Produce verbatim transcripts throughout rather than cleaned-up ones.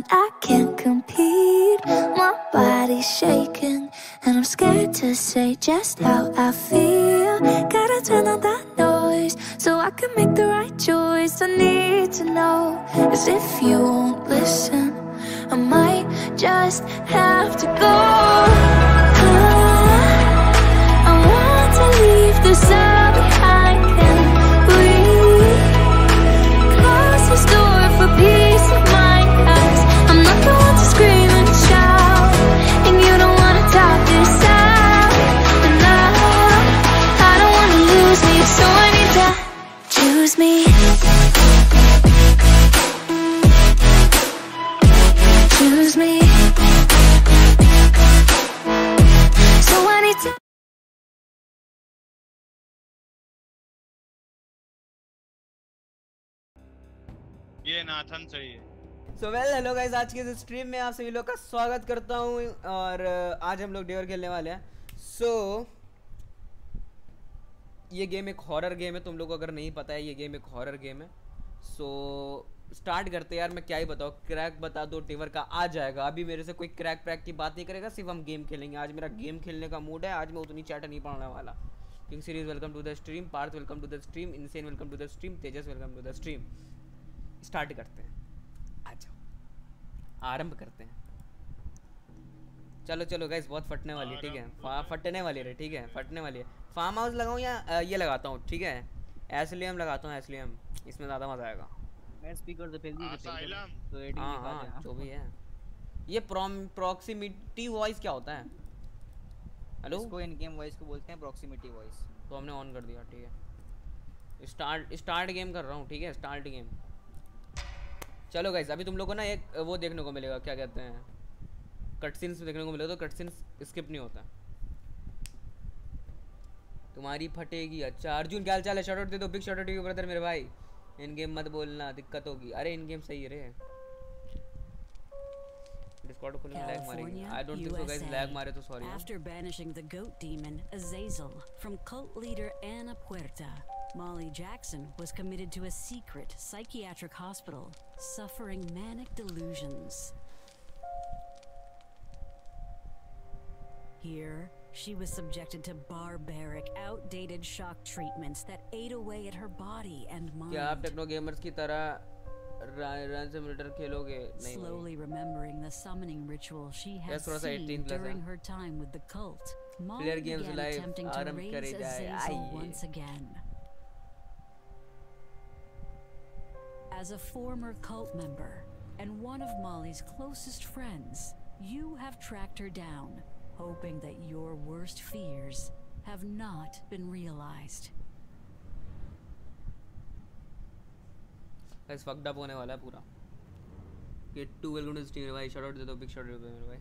and I can't compete. My body's shaking and I'm scared to say just how I feel. Gotta turn on that noise so I can make the right choice. I need to know, 'cause if you won't listen, I might just have to go. I want to leave this all behind. Can we close this door for peace of mind? 'Cause I'm not the one to scream and shout, and you don't want to talk this out. And now I don't want to lose me, so I need to choose me. Choose me. So I need to. ये नाथन चाहिए। So well hello guys, आज के इस stream में आप सभी लोग का स्वागत करता हूँ और आज हम लोग डेवर खेलने वाले हैं। सो so, ये गेम एक हॉरर गेम है, तुम लोग को अगर नहीं पता है ये गेम एक हॉरर गेम है। सो so, स्टार्ट करते हैं यार। मैं क्या ही बताऊँ, क्रैक बता दो टीवर का आ जाएगा। अभी मेरे से कोई क्रैक प्रैक की बात नहीं करेगा, सिर्फ हम गेम खेलेंगे। आज मेरा गेम खेलने का मूड है, आज मैं उतनी चैट नहीं पढ़ने वाला। King series welcome to the stream, Parth welcome to the stream, insane welcome to the stream, Tejas welcome to the stream. Start करते हैं, आ जाओ आरंभ करते हैं। चलो चलो गाइस, बहुत फटने वाली है, ठीक है फटने वाली है, ठीक है फटने वाली है। फार्म हाउस लगाऊं या आ, ये लगाता हूँ, ठीक है एसलियम लगाता हूँ, एसलियम इसमें ज़्यादा मज़ा आएगा। मैं स्पीकर तो पहले ही तो एडिटिंग हाँ हाँ जो भी है। ये प्रॉक्सिमिटी वॉइस क्या होता है? हेलो, इसको इन गेम वॉइस को बोलते हैं प्रॉक्सिमिटी वॉइस। तो हमने ऑन कर दिया, ठीक है। स्टार्ट स्टार्ट गेम कर रहा हूँ, ठीक है स्टार्ट गेम। चलो गाइस, अभी तुम लोगों को ना एक वो देखने को मिलेगा, क्या कहते हैं कट सीन्स देखने को मिलेगा, तो कट सीन्स स्किप नहीं होता। तुम्हारी फटेगी। अच्छा अर्जुन क्या हाल चाल है? शॉट आउट दे दो, big shout out to you brother मेरे भाई। इन गेम मत बोलना, दिक्कत होगी। अरे इन गेम सही है रे। डिस्कॉर्ड खोलने में लैग मारेगी। I don't think so guys, lag मारे तो sorry. After banishing the goat demon Azazel from cult leader Ana Puerta, Molly Jackson was committed to a secret psychiatric hospital, suffering manic delusions. Here, she was subjected to barbaric, outdated shock treatments that ate away at her body and mind. क्या आप techno gamers की तरह run simulator खेलोगे? नहीं। Slowly remembering the summoning ritual she had yes, seen during her time with the cult, Molly games began live attempting to raise Azazel once again. As a former cult member and one of Molly's closest friends, you have tracked her down, hoping that your worst fears have not been realized. Guys fucked up होने वाला है पूरा। Get to welcome to stream भाई, shout out दे दो, big shout out दे दो मेरे भाई।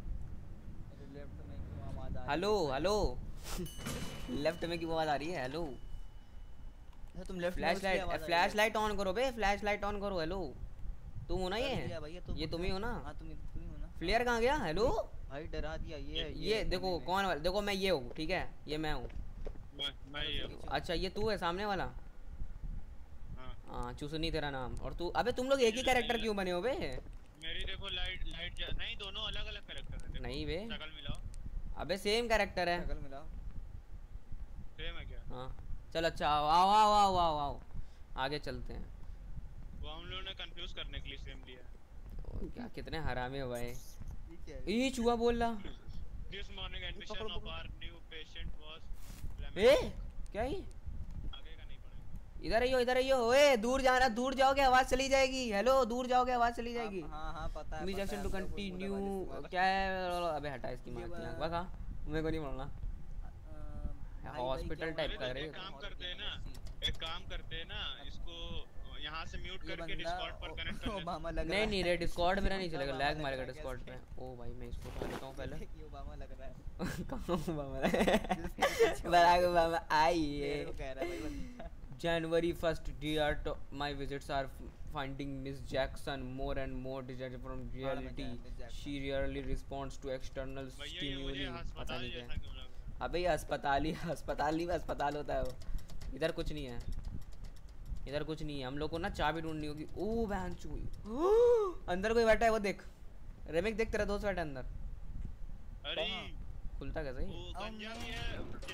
हेलो हेलो लेफ्ट में क्यों आवाज आ रही है? हेलो तुम left flash light flash light on करो बे, फ्लैश लाइट ऑन करो। हेलो तुम हो ना? ये ये तुम ही हो ना? हां तुम तुम ही हो ना। फ्लेयर कहां गया? हेलो भाई डरा दिया। ये ये देखो कौन वाला, देखो मैं ये हूँ, ठीक है ये मैं हूँ। मैं मैं ये हूँ। अच्छा ये तू है सामने वाला? हाँ चूसनी तेरा नाम। और तू, अबे तुम लोग एक ही कैरेक्टर क्यों बने हो बे? मेरी देखो लाइट लाइट नहीं, दोनों अलग अलग कैरेक्टर है। नहीं बे, शक्ल मिलाओ। अबे सेम कैरेक्टर है। शक्ल मिलाओ। सेम है क्या? हाँ चल अच्छा आओ आओ आओ आओ आओ आओ आगे चलते हैं। वो हम लोगों ने कंफ्यूज करने के लिए सेम दिया। क्या कितने हरामी हो भाई। ये चूहा बोल रहा। This morning admission of our new patient was. ए क्या ही? इधर आइयो इधर आइयो। ओए दूर जा रहा, दूर जाओगे आवाज चली जाएगी। हेलो दूर जाओगे आवाज चली जाएगी। हां हां पता है। म्यूजिशियन टू कंटिन्यू क्या है? अबे हटा इसकी मां की आंख। वाह मेरे को नहीं बोलना। हॉस्पिटल टाइप का रे। काम करते हैं ना, एक काम करते हैं ना, इसको यहां से म्यूट करके डिस्कॉर्ड पर कनेक्ट कर ओबामा लग रहा है। नहीं नहीं रे डिस्कॉर्ड मेरा नहीं चलेगा, लैग मारेगा डिस्कॉर्ड पे। ओ भाई मैं इसको उठा लेता हूं पहले। ये ओबामा लग रहा है। कहां ओबामा है? बराक ओबामा आइए। कह रहा है भाई। January first, dear, my visits are finding Miss Jackson more and more distracted from reality. She rarely responds to external stimuli. पता नहीं क्या। अबे ये अस्पताल ही अस्पताल ही अस्पताल होता है वो। इधर कुछ नहीं है, इधर कुछ नहीं है, हम लोग को ना चाबी ढूंढनी होगी। ओ बहन चूई, अंदर कोई बैठा है, वो देख रेमिक, देख तेरा दोस्त बैठा है अंदर। अरे खुलता कैसे? वो गंजा भी है।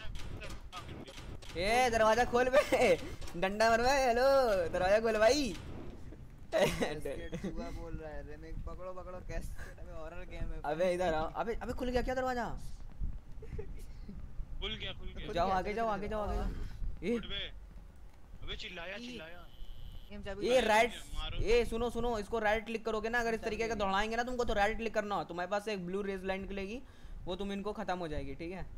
ए दरवाजा खोल बे, डंडा मर बे। हेलो दरवाजा खोल भाई। चूहा बोल रहा है रेमिक, पकड़ो पकड़ो कैसे, अबे हॉरर गेम है। अबे इधर आओ। अबे अबे खुल गया क्या दरवाजा? खुल गया खुल गया। जाओ आगे जाओ आगे जाओ आगे जाओ। ए उठ बे। अबे चिल्लाया चिल्लाया। गेम चाबी ये राइट, ये सुनो सुनो, इसको राइट क्लिक करोगे ना, अगर इस तरीके का दौड़ाएंगे ना तुमको, तो राइट क्लिक करना हो, तुम्हारे पास एक ब्लू रेज लाइन निकलेगी, वो तुम इनको खत्म हो जाएगी, ठीक है?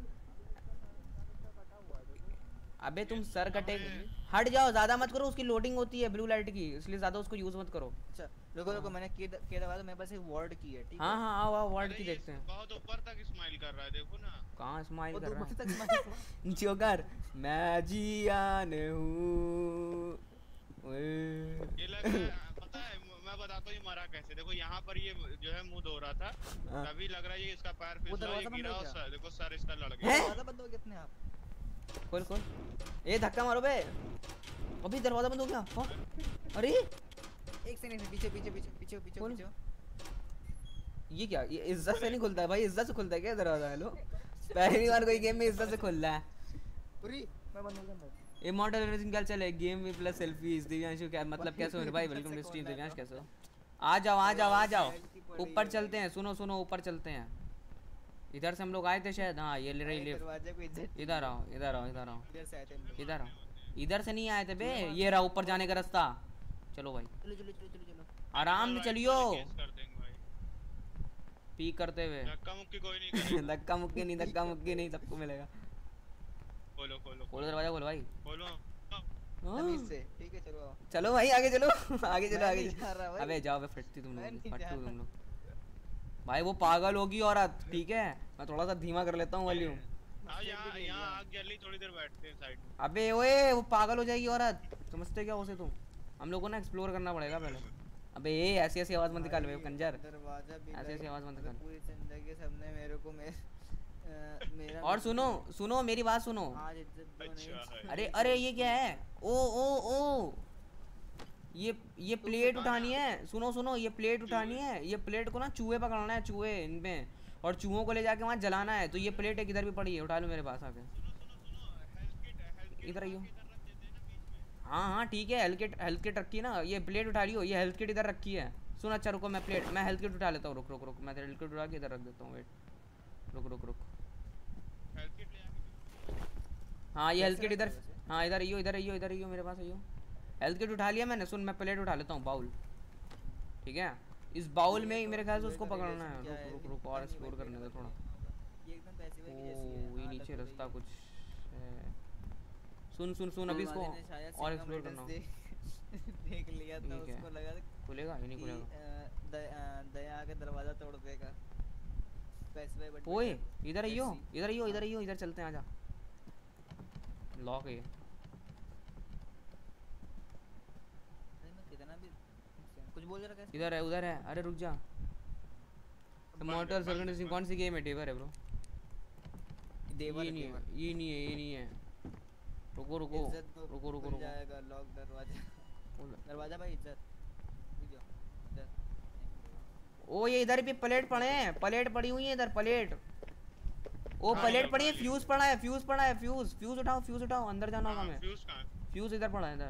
अबे तुम सर कटे, हट जाओ, ज्यादा मत करो, उसकी लोडिंग होती है ब्लू लाइट की, इसलिए ज्यादा उसको यूज मत करो। अच्छा रुको रुको, मैंने की के दबा, तो मेरे पास एक वर्ड की है, ठीक है? हाँ हाँ आओ आओ, वर्ड की अरे ये देखते हैं। बहुत ऊपर तक स्माइल कर रहा है, देखो ना। कहाँ स्माइल वो कर दो रहा तक है? smile हुआ। जोकर मैं जियान हूँ। ये लग रहा है, पता है मैं बताता हूँ ये मरा कैसे। देखो यहाँ पर ये जो है मुंह धो रहा था, हाँ। तभी लग रहा है ये इसका पैर वो फिसला, ये दरवाजा बंद गिरा हो और गया? सर, देखो सर इसका लड़ हैं? गया। दरवाजा बंद हो गया अपने आप। खोल खोल, ए धक्का मारो बे। अभी दरवाजा बंद हो गया। हाँ? अरे एक सेकंड, पीछे पीछे पीछे पीछे पीछे खोल। पीछे। ये क्या, ये इज्जत से नहीं खुलता है भाई, इज्जत से खुलता है क्या दरवाजा? हेलो पहली बार कोई गेम में इज्जत से खुल रहा है। पूरी मैं बंद हो गया अंदर। इमॉर्टल रेसिंग क्या चले, गेम में प्लस सेल्फीज। दिव्यांशु क्या मतलब, कैसे हो रे भाई? वेलकम टू स्ट्रीम दिव्यांश, कैसे हो? आ जाओ आ जाओ आ जाओ, ऊपर चलते हैं। सुनो सुनो, ऊपर चलते हैं। इधर से हम लोग आए थे शायद। हाँ ये ले रही लिफ्ट। दरवाजे को इज्जत, इधर आओ इधर आओ इधर आओ इधर से आए थे हम लोग। इधर आओ। इधर से नहीं आए थे बे, ये रहा ऊपर जाने का रास्ता। चलो भाई चलो चलो चलो चलो चलो। आराम से चलियो, केस कर देंगे भाई। पी करते हुए। धक्का मुक्की कोई नहीं करेगा। धक्का मुक्की नहीं, धक्का मुक्की नहीं, सबको मिलेगा। खोलो खोलो खोलो दरवाजा, खोलो भाई। खोलो। हाँ। तमीज से, ठीक है चलो आओ। चलो भाई आगे चलो, आगे चलो मैं आगे नहीं चलो। जा रहा भाई। अबे जाओ बे, फटती तुम मैं लोग, नहीं जा फटू रहा। तुम लोग। भाई वो पागल होगी औरत, ठीक है? मैं थोड़ा सा धीमा कर लेता हूँ वॉल्यूम। हाँ यहाँ यहाँ आग जल्दी थोड़ी देर बैठते हैं साइड में। अबे ओए वो पागल हो जाएगी औरत, समझते क्या उसे तुम? हम लोग को ना एक्सप्लोर करना पड़ेगा पहले। अबे ये ऐसी ऐसी आवाज मत निकाल बे कंजर, दरवाजा भी ऐसे ऐसे आवाज मत निकाल। पूरी जिंदगी सबने मेरे को मेरे अ, मेरा और सुनो सुनो मेरी बात सुनो। आज इज्जत दो नहीं। अच्छा है। अरे अरे ये क्या है? ओ ओ ओ ये ये प्लेट उठानी है। सुनो सुनो, ये प्लेट उठानी है। ये प्लेट को ना चूहे पकड़ना है, चूहे इनमें, और चूहों को ले जाके वहाँ जलाना है। तो ये प्लेट एक इधर भी पड़ी है, उठा लो मेरे पास आके। इधर आइयो। हाँ हाँ ठीक है, हेल्थ किट हेल्थ किट रखी है ना, ये प्लेट उठा लियो। ये हेल्थ किट इधर रखी है। सुन अच्छा रुको, मैं प्लेट मैं हेल्थ किट उठा लेता हूँ। रुक रुक रुक, मैं हेल्थ किट उठा के इधर रख देता हूँ। वेट रुक रुक रुक। हेल्थ किट ले आके। हाँ ये हेल्थ किट इधर, हाँ इधर आइयो इधर आइयो इधर आइयो मेरे पास आइयो। हेल्थ किट उठा लिया मैंने। सुन मैं प्लेट उठा लेता हूँ, बाउल, ठीक है? इस बाउल में ही मेरे ख्याल से उसको पकड़ना है। रुक रुक रुक और एक्सप्लोर करने दो थोड़ा। ये एकदम पैसे की जैसी है। ओ ये हाँ, नीचे लग तो रास्ता रही कुछ है। सुन सुन सुन, अभी इसको वाले ने शायद और सिंगम एक्सप्लोर राइडर्स करना हो। देख देख लिया था, ठीक है। उसको लगा खुलेगा ये नहीं कि खुलेगा। अ, द- अ, दया आके दरवाजा तोड़ देगा। पैसे बट ओए इधर आइयो ऐसी। इधर आइयो इधर आइयो इधर चलते हैं, आजा। लॉक है ये। अरे मैं कितना भी कुछ बोल रहा कैसे? इधर है उधर है। अरे रुक जा। इमॉर्टल सर्किट रेसिंग कौन सी गेम है? टेबर है ब्रो। देवर ये नहीं है ये नहीं है ये नहीं है। रुको रुको इज्जत दो, रुको रुको खुल रुको। जाएगा लॉक दरवाजा। दरवाजा भाई इज्जत रुक जाओ, इधर। ओ ये इधर भी प्लेट पड़े हैं, प्लेट पड़ी हुई है इधर, प्लेट। ओ हाँ, प्लेट इधर पड़ी है, पड़ी है। फ्यूज पड़ा है, फ्यूज पड़ा है, फ्यूज फ्यूज उठाओ फ्यूज उठाओ, अंदर जाना होगा हाँ, हमें। फ्यूज कहाँ है? फ्यूज इधर पड़ा है इधर।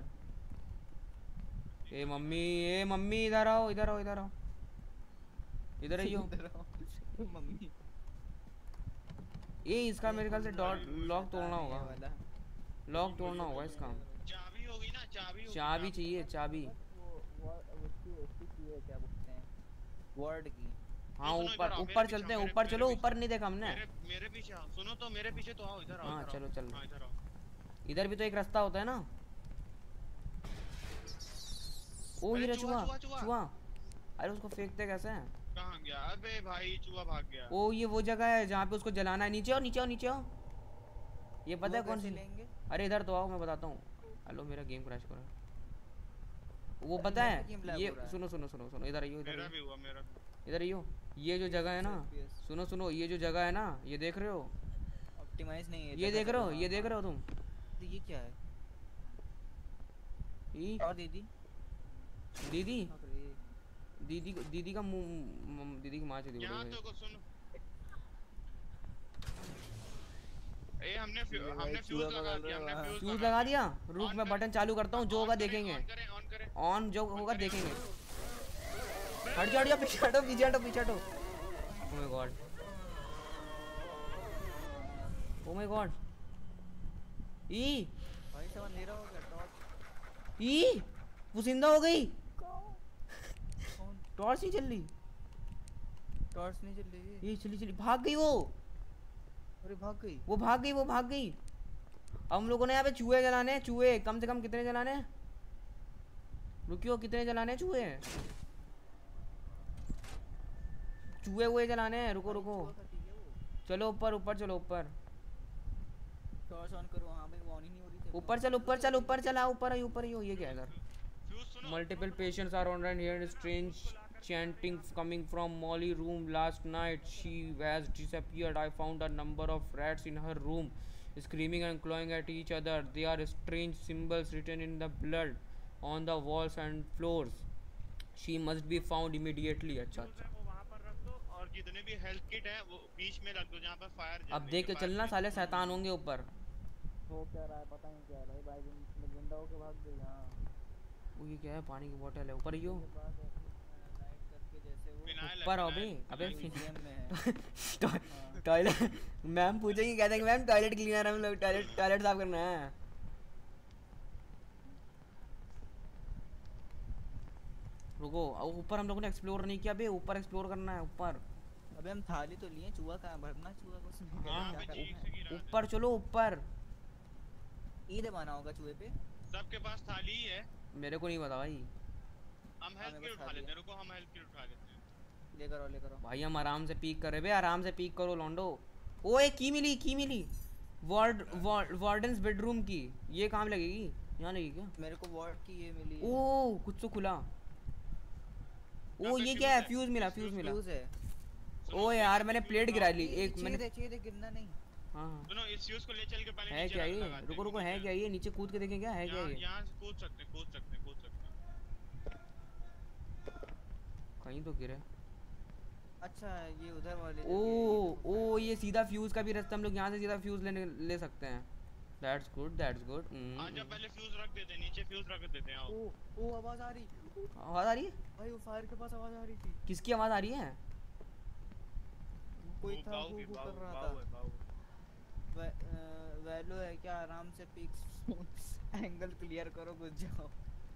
ए मम्मी ए मम्मी इधर आओ इधर आओ इधर आओ इधर आइयो। इधर आओ। मम्मी ये इसका मेरे ख्याल से डॉट लॉक तोड़ना ये होगा, वाला। लॉक तोड़ना होगा इसका। चाबी होगी ना, चाबी होगी। चाबी चाहिए चाबी। वो वो उसकी उसकी की है, क्या बोलते हैं, वर्ड की। हाँ सुनो, ऊपर इधर आओ, ऊपर मेरे चलते पीछे हैं, आओ, ऊपर मेरे- चलो। मेरे ऊपर नहीं देखा हमने। मेरे मेरे पीछे आओ, सुनो तो मेरे पीछे तो आओ, इधर आओ। हाँ, इधर चलो, आओ। चलो। हाँ इधर आओ। इधर भी तो एक रास्ता होता है ना। ओ ये अरे रहा चूहा, चूहा चूहा, चूहा। चूहा। अरे उसको फेंकते कैसे हैं? कहाँ गया? अबे भाई चूहा भाग गया। ओ ये वो जगह है जहाँ पे उसको जलाना है। नीचे आओ नीचे आओ नीचे आओ। ये पता है वो कौन कैसे सी? लेंगे? अरे इधर तो आओ, मैं बताता हूँ। हेलो मेरा गेम क्रैश कर रहा है। वो अरे पता मेरा भी game है lag ये, हो रहा है। सुनो सुनो सुनो सुनो, इधर आइयो इधर मेरा आइयो भी हुआ, मेरा इधर आइयो। ये जो जगह है ना, F P S सुनो सुनो, ये जो जगह है ना, ये देख रहे हो? ऑप्टिमाइज नहीं है ये जगह देख रहे हो? जगह। ये देख रहे हो तुम? तो ये क्या है? ई और दीदी दीदी अरे दीदी को- दीदी का मुंह म- दीदी की माँ चली यहाँ गई तो को सुन। ए हमने फ्यू- ये हमने भाई फ्यूज चूहा लगा पकड़ दिया, रहे हो, हमने हाँ। फ्यूज फ्यूज लगा दिया। रुक ऑन मैं कर- बटन चालू करता हूँ, जो होगा ऑन करें, देखेंगे। ऑन करें, ऑन करें। ऑन जो होगा करें, देखेंगे। ऑन हट जाओ, हट जाओ, पीछे हटो, पीछे हटो, पीछे हटो। Oh my God, oh my God. ई भाई सब अंधेरा हो गया। टॉर्च ई वो जिंदा हो गई। कौन? टॉर्च नहीं चल रही। टॉर्च नहीं चल रही है। ये चली चली भाग गई वो अरे भाग गई। वो भाग गई वो भाग गई। अब हम लोगों ने यहाँ पे चूहे जलाने हैं। चूहे कम से कम कितने जलाने हैं? रुकियो, कितने जलाने हैं चूहे? चूहे हुए जलाने हैं। रुको रुको, चूहा का ठीक है वो। चलो ऊपर ऊपर चलो ऊपर टॉर्च ऑन करो। हाँ भाई ऑन ही नहीं हो रही थी। ऊपर चल ऊपर चल ऊपर चला ऊपर ही ऊपर ही हो। ये क्या है इधर? फ्यूज सुनो। Multiple patients are online here. Strange chanting coming from Molly room last night. She has disappeared. I found a number of rats in her room, screaming and clawing at each other. They are strange symbols written in the blood on the walls and floors. She must be found immediately. अच्छा अच्छा। वो वहाँ पर रख दो और जितने भी हेल्थ किट है वो बीच में रख दो जहाँ पर फायर। अब देख के चलना, साले शैतान होंगे ऊपर। हो क्या रहा है पता नहीं क्या है भाई। भाई जिन- जिंदा होके भाग गई। हाँ वो ये क्या है? पानी की बोतल है ऊपर ही हो। लाइट करके जैसे वो फिनाइल है, ऊपर हो फिनाइल। बे। अबे म्यूजियम में है। टॉयलेट मैम पूछेंगी, कहते हैं मैम टॉयलेट क्लीनर, हम लोग टॉयलेट टॉयलेट साफ करना है। रुको, अब ऊपर हम लोगों ने एक्सप्लोर नहीं किया बे। ऊपर एक्सप्लोर करना है ऊपर। अबे हम थाली तो लिए। चूहा कहाँ भरना? चूहा को उसमें हाँ, क्या पे करना चीख है? से गिरा दे। ऊपर चलो ऊपर। ई दबाना होगा चूहे पे। सबके पास थाली ही है। मेरे को नहीं पता भाई। हम हाँ, हेल्थ मेरे किट पास उठा थाली लेते है। हैं। रुको हम हेल्थ किट उठा लेते हैं। लेकर आओ लेकर आओ। भाई हम आराम से पीक कर रहे बे, आराम से पीक करो लौंडो। ओ एक की मिली, की मिली। वार्ड वार्डन्स बेडरूम की। ये कहाँ लगेगी? यहाँ लगेगी क्या? मेरे को वार्ड की ये मिली है। ओ कुछ तो खुला। ओ यहाँ पे ये फ्यूज क्या है? है। फ्यूज मिला, फ्यूज मिला। फ्यूज है। ओ यार मैंने प्लेट गिरा ली ये एक चीज़ मैंने। है, चीज़ है, गिरना नहीं। हाँ हाँ। सुनो इस फ्यूज को ले चल के पहले है नीचे क्या रख- ये? लगाते हैं, रुको रुको, है नीचे। क्या ये? नीचे कूद के देखें क्या है क्या यहाँ ये? यहाँ से कूद सकते हैं, कूद सकते हैं, कूद सकते हैं। कहीं तो गिरे। अच्छा ये उधर वाले ओ ओ ये सीधा फ्यूज का भी रास्ता, हम लोग यहाँ से सीधा फ्यूज लेने ले सकते हैं। That's good, that's good. आ जा पहले फ्यूज रख देते हैं, नीचे फ्यूज रख देते हैं। आओ। ओ ओ आवाज आ रही। आवाज आ रही है? भाई वो फायर के पास आवाज आ रही थी। किसकी आवाज आ रही है? कोई वो था बाऊ वो की, वो बाऊ- कर रहा बाऊ था। है, बाऊ। वे, अ, वैलो है क्या? आराम से पिक्स एंगल क्लियर करो, घुस जाओ।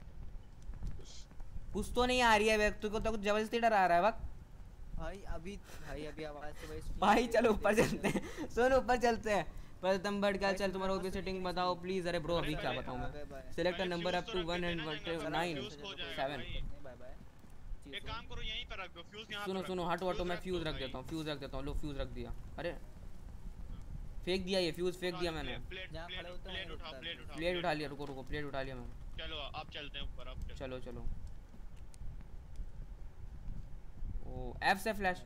कुछ तो नहीं आ रही है व्यक्ति को, तो कुछ जबरदस्ती डरा रहा है वक्त। भाई अभी भाई अभी आवाज तो भाई भाई चलो ऊपर चलते हैं। सुन ऊपर चलते हैं। प्रथम बट क्या चल तुम्हारा ओबी सेटिंग बताओ प्लीज। अरे ब्रो अभी क्या बताऊं मैं? Select a number up to one and nine seven. Bye bye. एक काम करो यहीं पर रख दो फ्यूज यहाँ सुनो पर सुनो, रख दो। हटो हटो, फ्यूज मैं रख फ्यूज दो रख भाई। देता हूँ, फ्यूज रख देता हूँ। लो फ्यूज रख दिया। अरे फेंक दिया, ये फ्यूज फेंक दिया मैंने। प्लेट जहाँ प्लेट खड़े होते हैं प्लेट वहीं उठा, रुकता प्लेट है। उठा। प्लेट उठा लिया। रुको रुको, प्लेट उठा लिया मैंने। चलो अब चलते हैं ऊपर, अब चलो। चलो चलो। ओ एफ से फ्लैश।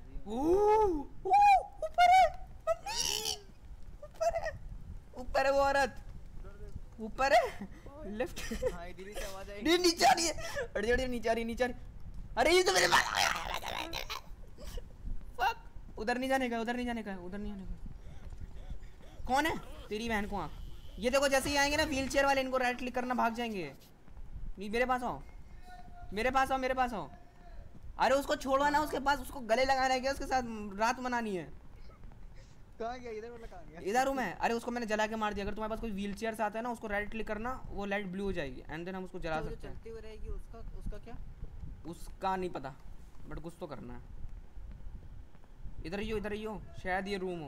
ऊपर है मम्मी, ऊपर है, ऊपर है वो औरत, ऊपर है लेफ्ट। हाँ दिल्ली से आवाज आई। नहीं नीचे आ रही है। अरे अरे नीचे आ रही, नीचे आ रही। अरे ये तो मेरे पास। फक, उधर नहीं जाने का, उधर नहीं जाने का, उधर नहीं जाने का। कौन है? तेरी बहन को आँख। ये देखो जैसे ही आएंगे ना व्हील चेयर वाले, इनको राइट क्लिक करना, भाग जाएंगे। नहीं मेरे पास आओ, मेरे पास आओ, मेरे पास आओ। अरे उसको छोड़ो ना, उसके पास उसको गले लगाना है क्या? उसके साथ रात मनानी है। कहाँ गया? इधर वाला कहाँ गया? इधर हूँ मैं। अरे उसको मैंने जला के मार दिया। अगर तुम्हारे पास कोई व्हील चेयर आता है ना, उसको राइट क्लिक करना, वो लाइट ब्लू हो जाएगी एंड देन हम उसको जला जो- जो सकते हैं। चलती हुई रहेगी उसका उसका क्या? उसका नहीं पता बट कुछ तो करना है। इधर ही हो, इधर ही हो, शायद ये रूम हो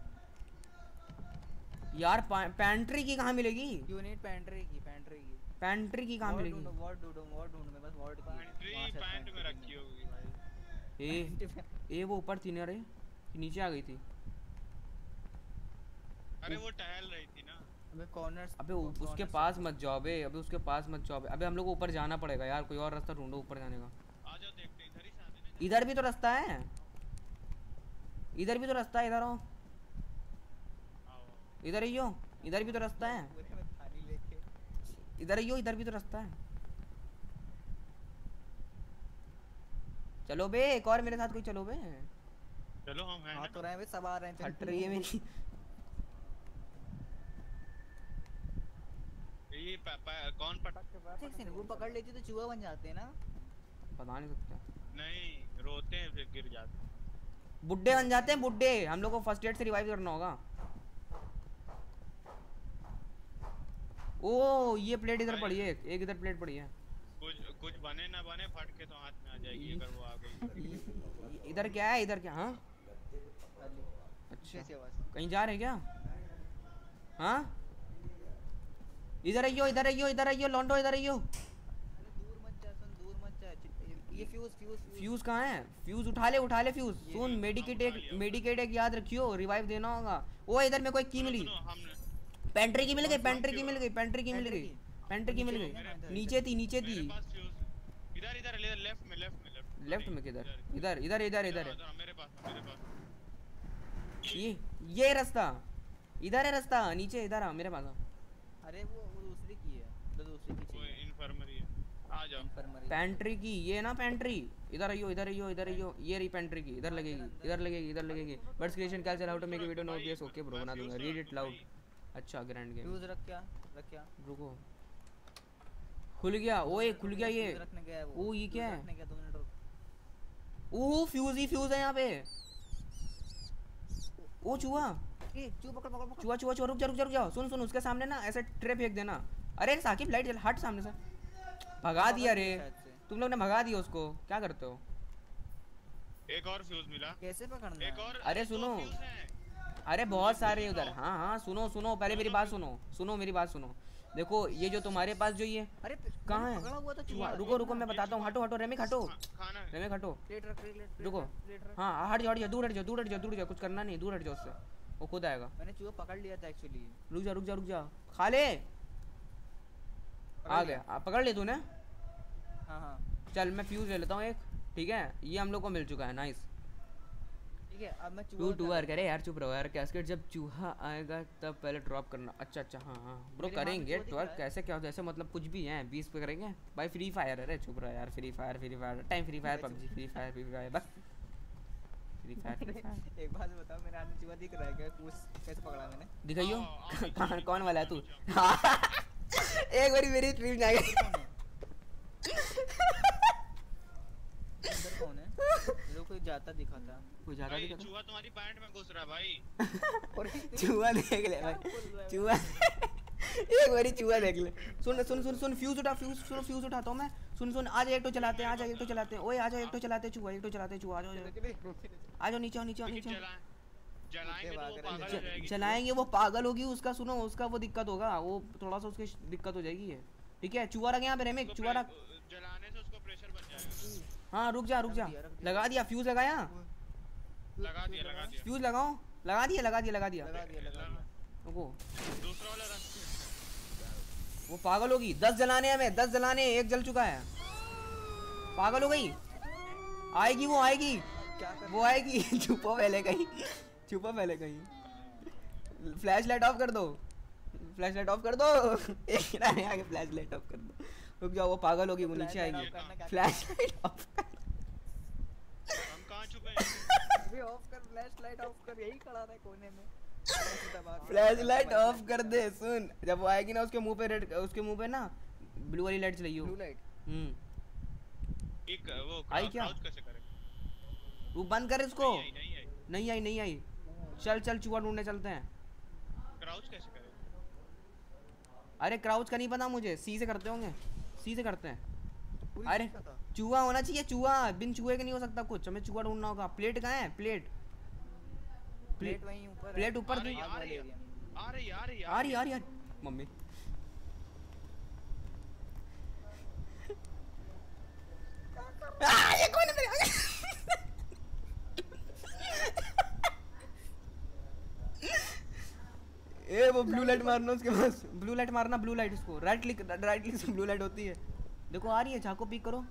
यार। पैंट्री की कहाँ मिलेगी? यूनिट पैंट्री की, पैंट्री की। पैंट्री की कहाँ वार्ड मिलेगी? ढूंढो, वार्ड ढूंढो, वार्ड ढूंढो। मैं बस वार्ड की पैंट्री वहाँ से पैंट में पैंट्री रखी होगी भाई। ए ए वो ऊपर थी ना रे, कि नीचे आ गई थी? अरे वो टहल रही थी ना। अबे कॉर्नर्स। अबे उ- उसके पास मत जाओ बे, अबे उसके पास मत जाओ बे। अबे हम लोग को ऊपर जाना पड़ेगा यार, कोई और रास्ता ढूंढो ऊपर जाने का। आ जाओ देखते हैं, इधर ही से आते हैं ना। इधर भी तो रास्ता है, इधर भी तो रास्ता है। इधर आओ, आओ। इधर ही हो, इधर भी तो रास्ता है। पूरे में थाली लेके। इधर ही हो, इधर भी तो रास्ता है। चलो बे, एक और मेरे साथ कोई चलो बे। चलो हम हैं हाँ ना। तो रहे हैं बे, सब आ रहे हैं। हट रही है मेरी। ये प, प, कौन पटक के पैर ठीक है, वो पकड़ लेती तो चूहा बन जाते हैं ना। पता नहीं सकता। नहीं रोते हैं फिर गिर जाते हैं। बुड्ढे बन जाते हैं बुड्ढे। हम लोग को फर्स्ट एड से रिवाइव करना होगा। ओ ये प्लेट इधर पड़ी है, एक इधर प्लेट पड़ी है। कुछ कुछ बने ना बने फट के तो हाथ में आ जाएगी अगर वो आ गई। इधर क्या है, इधर क्या? हाँ अच्छा, कैसी आवाज? कहीं जा रहे हैं क्या? हाँ इधर आइयो, इधर आइयो, इधर आइयो लॉन्डो, इधर आइयो। अरे दूर मत जा, सुन दूर मत जा। ये फ्यूज फ्यूज फ्यूज कहाँ है? फ्यूज उठा ले, उठा ले फ्यूज। सुन मेडिकेट एक, मेडिकेट एक याद रखियो, रिवाइव देना होगा। ओ इधर में कोई की मिली, पेंट्री की मिल गई, पेंट्री की मिल गई, पेंट्री की मिल गई, पेंट्री की मिल गई। नीचे थी, नीचे थी। इधर इधर लेफ्ट में, लेफ्ट में, लेफ्ट लेफ्ट में किधर? इधर इधर इधर इधर है मेरे पास, मेरे पास। ये ये रास्ता इधर है, रास्ता नीचे इधर आ मेरे पास आ। अरे वो वो दूसरी की है, तो दूसरी की वो चाहिए। इन्फर्मरी है, आ जाओ। इन्फर्मरी पेंट्री की, ये ना पेंट्री। इधर आइयो, इधर आइयो, इधर आइयो। ये रही पेंट्री की, इधर लगेगी, इधर लगेगी, इधर लगेगी। बर्ड्स क्रिएशन कैसे how to make a video no OBS. Okay bro, बना दूंगा। Read it loud. अच्छा ग्रैंड गेम। फ्यूज रख क्या रख क्या रुको, खुल गया। ओए खुल गया ये। फ्यूज रखने गया है वो। ओ ये क्या है? रखने गया, दो मिनट रुक। ओ फ्यूज ही फ्यूज है यहाँ पे। ओ चूहा, ए चूहा पकड़ पकड़ पकड़। चूहा चूहा चूहा, रुक जा रुक जा रुक जा। सुन सुन, उसके सामने ना ऐसे ट्रे फेंक देना। अरे साकिब लाइट जल, हट सामने से। भगा दिया रे, तुम लोग ने भगा दिया उसको। क्या करते हो? एक और फ्यूज मिला। कैसे पकड़ना है? एक और। अरे दो सुनो, फ्यूज हैं। अरे बहुत सारे उधर। हाँ हाँ सुनो सुनो, पहले मेरी बात सुनो, सुनो मेरी बात सुनो। देखो ये जो तुम्हारे पास जो ये अरे कहाँ है? पकड़ा हुआ था चूहा, चूहा। रुको रुको मैं बताता हूँ। हटो हटो रेमिक, हटो खाना है। रेमिक, हटो। प्लेट रख प्लेट रुको, प्लेट रख। हाँ हट जाओ, हट जाओ, दूर हट जाओ, दूर हट जाओ, दूर हट जाओ। कुछ करना नहीं, दूर हट जाओ उससे, वो खुद आएगा। मैंने चूहा पकड़ लिया था एक्चुअली। रुक जा रुक जा रुक जा, खा ले। आ गया, आ, पकड़ ले तूने। हाँ हाँ चल मैं फ्यूज ले लेता हूँ एक, ठीक है? ये हम लोग को मिल चुका है, नाइस। ठीक है, अब मैं टू चूहा टू करे यार, चुप रहो यार। कैस्केट जब चूहा आएगा तब पहले ड्रॉप करना। अच्छा अच्छा हाँ हाँ ब्रो, मेरे हाथ में करेंगे चूहा दिख ट्वर्क। रहा है। कैसे क्या होता है? ऐसे मतलब कुछ भी है, बीस पे करेंगे भाई। फ्री फायर अरे चुप रहो यार। Free fire free fire time, free fire PUBG, free fire free fire बस। Free fire free fire. एक बात बताओ, मेरे हाथ में चूहा दिख रहा है क्या? पूछ कैसे पकड़ा मैंने? दिखाइयो हाँ, कौन कौन वाला है तू? एक बारी मेरी स्ट्रीम जाएगी। अंदर कौन है? जो कोई जाता दिखा था। कोई ज्यादा भाई दिखा चूहा तुम्हारी पैंट में घुस रहा है भाई। और चूहा देख ले भाई, चूहा। एक बारी चूहा देख ले। सुन सुन सुन सुन, फ्यूज उठा, फ्यूज सुनो, फ्यूज उठाता हूँ मैं। सुन सुन, आज एक तो चलाते हैं, आज एक तो चलाते हैं। ओए आ जाओ, एक तो चलाते हैं चूहा, एक तो चलाते हैं चूहा। आ जाओ आ जाओ, नीचे आओ, नीचे आओ, नीचे आओ। जला जलाएंगे तो वो पागल हो जाएगी। चलाएंगे, वो पागल होगी। उसका सुनो, उसका वो दिक्कत होगा, वो थोड़ा सा उसकी दिक्कत हो जाएगी है। ठीक है, चूहा रख यहाँ पे रेमिक, चूहा रख। जलाने से उसको प्रेशर बन जाएगा। हाँ रुक जा रुक जा, लगा दिया फ्यूज, लगाया। लगा दिया, लगा दिया। फ्यूज लगाओ, लगा दिया लगा दिया लगा दिया। लगा दिया लगा दिया। रुको, दूसरा वाला रास्ते। वो पागल होगी। दस जलाने हमें, दस जलाने, एक जल चुका है। पागल हो गई, आएगी वो, आएगी क्या कर वो आएगी। छुपो पहले कहीं, छुपो पहले कहीं। फ्लैश लाइट ऑफ कर दो, फ्लैश लाइट ऑफ कर दो। एक किनारे आगे फ्लैश लाइट ऑफ कर दो। रुक जाओ, वो पागल होगी, वो नीचे आएगी। फ्लैश लाइट ऑफ कर। हम कहाँ छुपे हैं? अभी ऑफ कर, फ्लैश लाइट ऑफ कर, यही खड़ा रहा है कोने में। फ्लैश लाइट ऑफ कर दे। सुन, जब वो आएगी ना उसके मुंह पे रेड, उसके मुंह पे ना ब्लू वाली लाइट चलाइयो। Blue light. हम्म एक वो आई क्या? क्राउच कैसे करें? तू बंद कर इसको। नहीं आई, नहीं आई। नहीं आई नहीं आई। चल चल चूहा ढूंढने चलते हैं। क्राउच कैसे करें? अरे क्राउच का नहीं पता मुझे, सी से करते होंगे, सी से करते हैं। पूरी अरे चीज़ का था। चूहा होना चाहिए, चूहा। बिन चूहे के नहीं हो सकता कुछ, हमें चूहा ढूंढना होगा। प्लेट कहाँ है? प्लेट प्लेट वहीं ऊपर है। प्लेट ऊपर आ थी। रही, आ रही, आ रही, आ रही, आ रही आ रही आ रही। मम्मी आ, ये कौन है मेरे आगे? ए वो ब्लू लाइट मारना उसके पास, ब्लू लाइट मारना, ब्लू लाइट उसको। राइट क्लिक, राइट क्लिक से ब्लू लाइट होती है। देखो आ रही है, चाको पिक करो।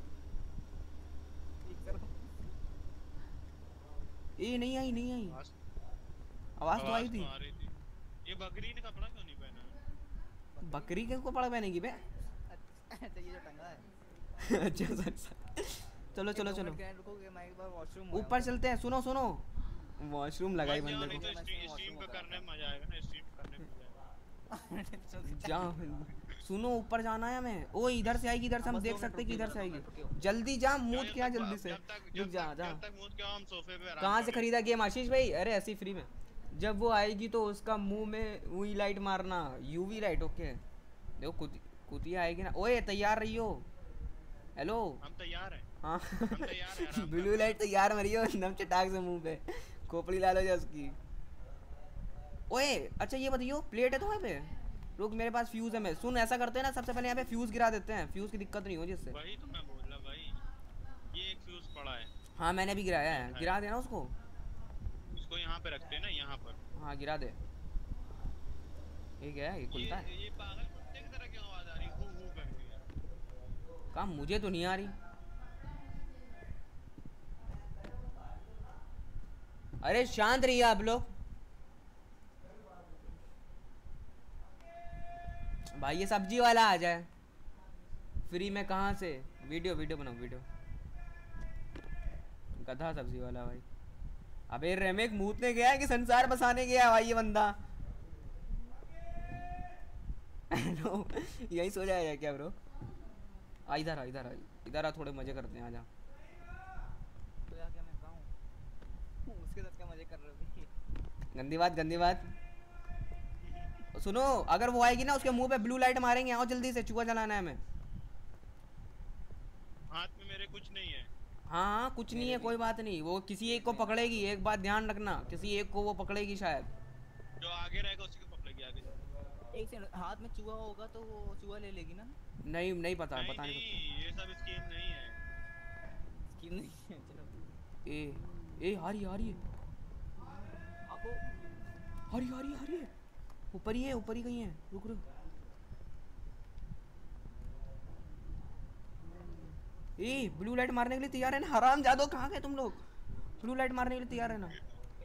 ए नहीं आई नहीं आई, आवाज तो आई थी। आ रही थी। ये बकरी ने कपड़ा क्यों नहीं पहना? बकरी के कपड़ा पहनेगी बे? अच्छा ये जो टंगा है। अच्छा सर सर चलो चलो चलो रुकोगे, मैं एक बार वॉशरूम ऊपर चलते हैं। सुनो सुनो वॉशरूम लगाई मत जाओ, बंदे नहीं को। तो स्ट्रीम स्ट्रीम पे करने में मजा आएगा ना, स्ट्रीम करने में मजा आएगा। जा सुनो ऊपर जाना है हमें। ओ इधर से आएगी, इधर से हम देख सकते हैं कि इधर से आएगी। जल्दी जा, मूड क्या जल्दी से। जब तक रुक जा जा। जब तक मूड क्या हम सोफे पे आराम कहाँ से करें। खरीदा गेम आशीष भाई? अरे ऐसी फ्री में। जब वो आएगी तो उसका मुंह में वही लाइट मारना, यूवी लाइट। ओके देखो कुत, कुतिया आएगी ना। ओए तैयार रहियो। हेलो हम तैयार हैं। हाँ हम तैयार हैं, आराम ब्लू लाइट तैयार मरियो नम चटाक से मुंह पे खोपड़ी ला लो जा उसकी। ओए अच्छा ये बताइयो प्लेट है तुम्हारे पे? रुक मेरे पास फ्यूज है। मैं सुन ऐसा करते हैं ना, सबसे पहले यहाँ पे फ्यूज गिरा देते हैं, फ्यूज की दिक्कत नहीं हो जिससे। वही तो मैं बोल रहा भाई, ये एक फ्यूज पड़ा है। हाँ मैंने भी गिराया है। गिरा देना उसको। इसको यहाँ पे रखते हैं ना, यहाँ पर। हाँ गिरा दे। ये क्या है? ये खुलता है? ये, ये पागल कुत्ते की तरह क्यों आवाज आ रही है? हू हू करके। काम मुझे तो नहीं आ रही। अरे शांत रहिए आप लोग। भाई ये सब्जी वाला आ जाए फ्री में। कहाँ से? वीडियो वीडियो बनाओ वीडियो। गधा सब्जी वाला भाई। अबे रेमेक मूतने गया है कि संसार बसाने गया भाई ये बंदा? हेलो यही सो जाएगा क्या ब्रो? आ इधर आ इधर आ इधर आ, थोड़े मजे करते हैं। आजा तो यार क्या मैं कहूं, उसके साथ क्या मजे कर रहे हो? गंदी बात गंदी बात। सुनो अगर वो आएगी ना उसके मुंह पे ब्लू लाइट मारेंगे। आओ जल्दी से, चूहा जलाना है हमें। हाथ में मेरे कुछ नहीं है। हाँ हाँ कुछ नहीं है, कोई बात नहीं। वो किसी एक को पकड़ेगी, एक बात ध्यान रखना, किसी एक को वो पकड़ेगी शायद। जो आगे रहेगा उसी को पकड़ेगी आगे। एक सेकंड, हाथ में चूहा होगा तो वो चूहा ले लेगी ना? नहीं नहीं पता नहीं, पता नहीं, नहीं ये सब स्कीम नहीं है। स्कीम नहीं है। चलो ए ए आ रही आ रही है, आपको आ रही आ रही आ रही है। ऊपर ही है, ऊपर ही कहीं है। रुक रुक। ए ब्लू लाइट मारने के लिए तैयार है ना? हराम जादो कहाँ गए तुम लोग? ब्लू लाइट मारने के लिए तैयार है ना?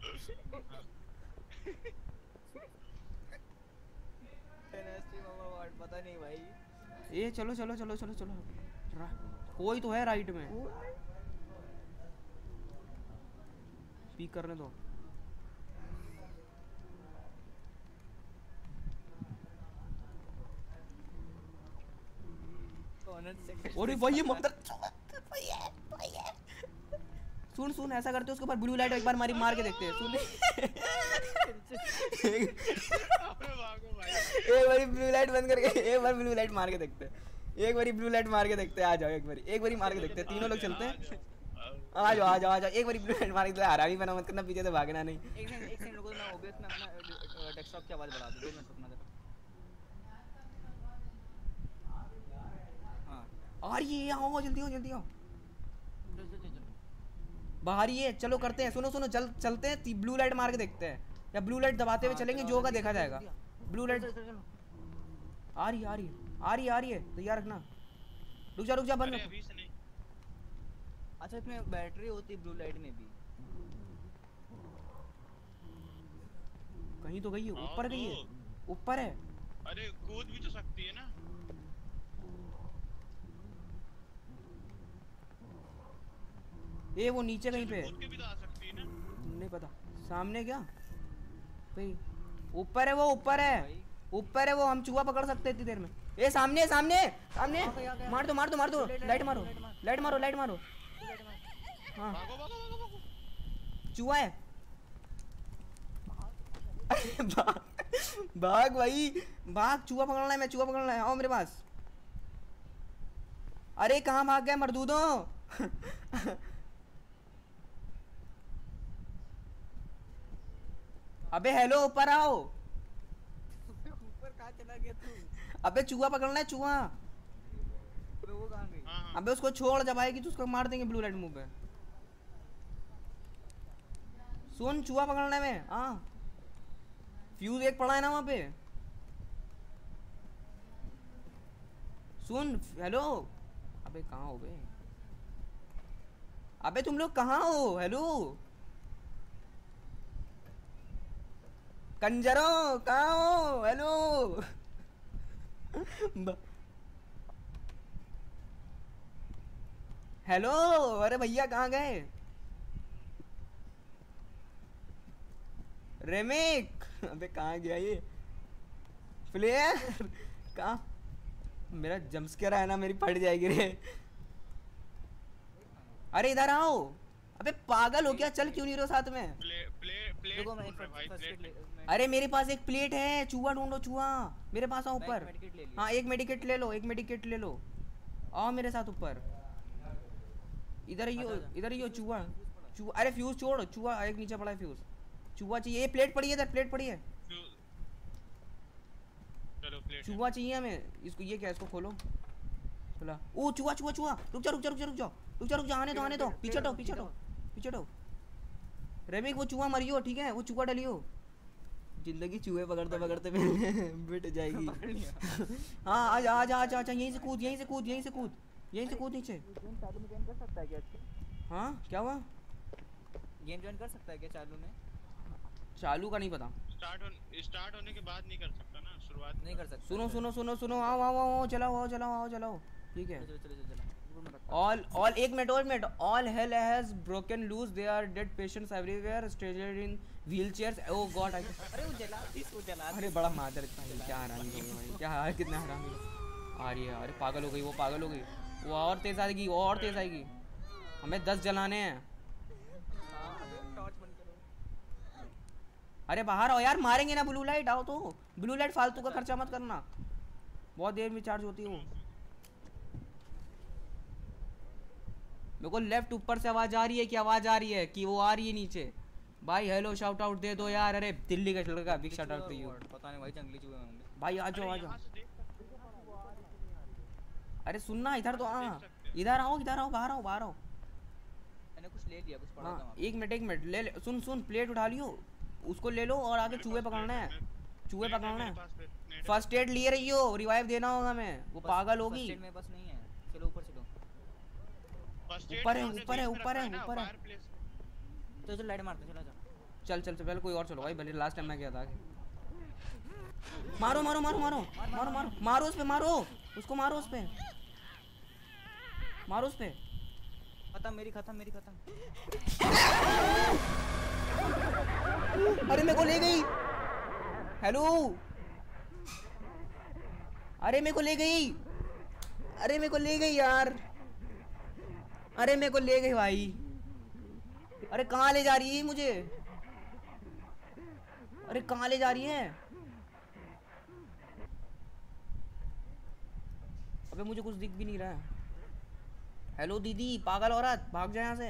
पता नहीं भाई। ए चलो चलो चलो चलो चलो। कोई तो है राइट में। स्पीक करने दो। अरे भाई ये मदर सुन सुन ऐसा करते उसके ऊपर ब्लू लाइट एक बार मारी मार के देखते हैं। सुन एक बारी ब्लू लाइट बंद करके एक बार ब्लू लाइट मार के देखते हैं। एक बारी ब्लू लाइट मार के देखते हैं। आ जाओ एक बारी, एक बारी मार के देखते हैं। तीनों लोग चलते हैं। आ जाओ आ जाओ आ जाओ। एक बारी ब्लू लाइट मार के हरामी बना मत करना, पीछे से भागना नहीं। एक सेकंड एक सेकंड रुको, मैं ओबीएस में अपना डेस्कटॉप की आवाज बढ़ा दूं। दो मिनट रुकना जरा। हां आ रही है, आओ जल्दी आओ जल्दी आओ। चल चल चल बाहर ही है, चलो करते हैं। सुनो सुनो चल चलते हैं, ब्लू लाइट मार के देखते हैं, या ब्लू लाइट दबाते हुए चलेंगे, जो होगा देखा जाएगा। ब्लू लाइट आ रही आ रही आ रही आ रही है, तैयार रखना। रुक जा रुक जा, बंद अभी से नहीं। अच्छा इसमें बैटरी होती है ब्लू लाइट में भी? कहीं तो गई है, ऊपर गई है, ऊपर है। अरे कूद भी तो सकती है ना। ए वो नीचे कहीं पे कूद के भी तो आ सकती है ना। नहीं पता सामने क्या भाई। ऊपर है वो, ऊपर है, ऊपर है वो। हम चूहा पकड़ सकते हैं इतनी देर में। ए सामने सामने सामने, मार दो मार दो मार दो। लाइट मारो लाइट मारो लाइट मारो। हाँ भागो भागो भागो भागो। चूहा है। अरे भाग भाग भाई भाग। चूहा पकड़ना है, मैं चूहा पकड़ना है। आओ मेरे पास। अरे कहाँ भाग गए मर्दूदों? अबे हेलो ऊपर आओ। ऊपर कहां चला गया तू? अबे चूहा पकड़ना है, चूहा। तो वो कहां गई? हाँ हाँ। अबे उसको छोड़, जब आएगी तो उसको मार देंगे ब्लू लाइट मुंह पे। सुन चूहा पकड़ना है मैं। हाँ फ्यूज एक पड़ा है ना वहां पे। सुन हेलो। अबे कहाँ हो बे? अबे तुम लोग कहाँ हो? हेलो कंजरों कहाँ हो? हेलो हेलो, अरे भैया कहाँ गए? रेमिक, अबे कहाँ गया ये प्लेयर? कहाँ? मेरा जंपस्केयर है ना, मेरी फट जाएगी रे। अरे इधर आओ। अबे पागल हो क्या? चल क्यों नहीं रहो साथ में? प्ले प्ले प्लेट देखो मैं ढूंढ रहा भाई, फर्स्ट प्लेट एड ले अरे मेरे पास एक प्लेट है, चूहा ढूंढो चूहा। मेरे पास आओ ऊपर। मेडिकेट ले लिया। हाँ एक मेडिकेट ले लो, एक मेडिकेट ले लो। आओ मेरे साथ ऊपर। इधर ही हो, इधर ही हो चूहा। चूहा, अरे फ्यूज छोड़, चूहा एक नीचे पड़ा है फ्यूज। चूहा चाहिए, ये प्लेट पड़ी है इधर, प्लेट पड़ी है। चलो प्लेट चूहा चाहिए हमें। इसको ये क्या, इसको खोलो। खोला। ओ चूहा चूहा चूहा, रुक जा रुक जा रुक जा रुक जा रुक जा रुक जा, आने दो आने दो। पीछे हटो पीछे हटो पीछे हटो। रेमिक वो चूहा मरियो, ठीक है? वो चूहा डलियो। जिंदगी चूहे पकड़ते पकड़ते मिट जाएगी। हाँ आजा आजा आजा आजा, यहीं से कूद यहीं से कूद यहीं से कूद यहीं से कूद नीचे। चालू में गेम कर सकता है क्या? हाँ क्या हुआ? गेम ज्वाइन कर सकता है क्या चालू में? चालू का नहीं पता। स्टार्ट हो स्टार्ट होने के बाद नहीं कर सकता ना, शुरुआत नहीं कर सकता। सुनो सुनो सुनो सुनो, आओ आओ आओ, चलाओ आओ चलाओ आओ चलाओ, ठीक है? चलो चलो चलो चलो। All all एक मिनट और minute. All hell has broken loose. There are dead patients everywhere, stretchered in wheelchairs. Oh God! I... अरे वो जला इसको जला। अरे बड़ा मादर भाई, क्या हरामी हो गए भाई, क्या हाल, कितना हरामी आ रही है। अरे पागल हो गई वो, पागल हो गई वो। और तेज आएगी, वो और तेज आएगी। हमें दस जलाने हैं। टॉर्च बंद करो। अरे बाहर आओ यार, मारेंगे ना। ब्लू लाइट आओ तो। ब्लू लाइट फालतू का खर्चा मत करना, बहुत देर में चार्ज होती है वो। मेरे को लेफ्ट ऊपर से आवाज आ रही है कि आवाज आ रही है कि वो आ रही है नीचे। भाई हेलो शाउट आउट दे दो यार। अरे दिल्ली का लड़का, big shout out to you. पता नहीं भाई, जंगली चूहे होंगे भाई आ जाओ आ जाओ। यहाँ से देख सकते अरे सुनना, इधर तो आ, इधर आओ इधर आओ, बाहर आओ बाहर आओ। मैंने कुछ ले लिया, कुछ पड़ा था हाँ वहाँ पे। एक मिनट एक मिनट ले, ले सुन सुन, प्लेट उठा लियो, उसको ले लो और आगे चूहे पकड़ना है। चूहे पकड़ना है। फर्स्ट एड लिए रही हो, रिवाइव देना होगा हमें। वो पागल होगी। फर्स्ट एड मेरे पास नहीं है। चलो ऊपर चलो। ऊपर है ऊपर है ऊपर है ऊपर है। तो चल लाइट मारते चला जा। चल चल चल पहले कोई और चलो भाई, भले लास्ट टाइम मैं गया था। मारो मारो मारो मारो मारो मारो मारो उस पे, मारो उसको, मारो उस पे, मारो उस पे। खत्म मेरी, खत्म मेरी, खत्म। अरे मेरे को ले गई। हेलो, अरे मेरे को ले गई। अरे मेरे को ले गई यार। अरे मेरे को ले गई भाई। अरे कहाँ ले जा रही है मुझे? अरे कहाँ ले जा रही है? अबे मुझे कुछ दिख भी नहीं रहा है। हेलो दीदी, पागल औरत, भाग जाए यहाँ से।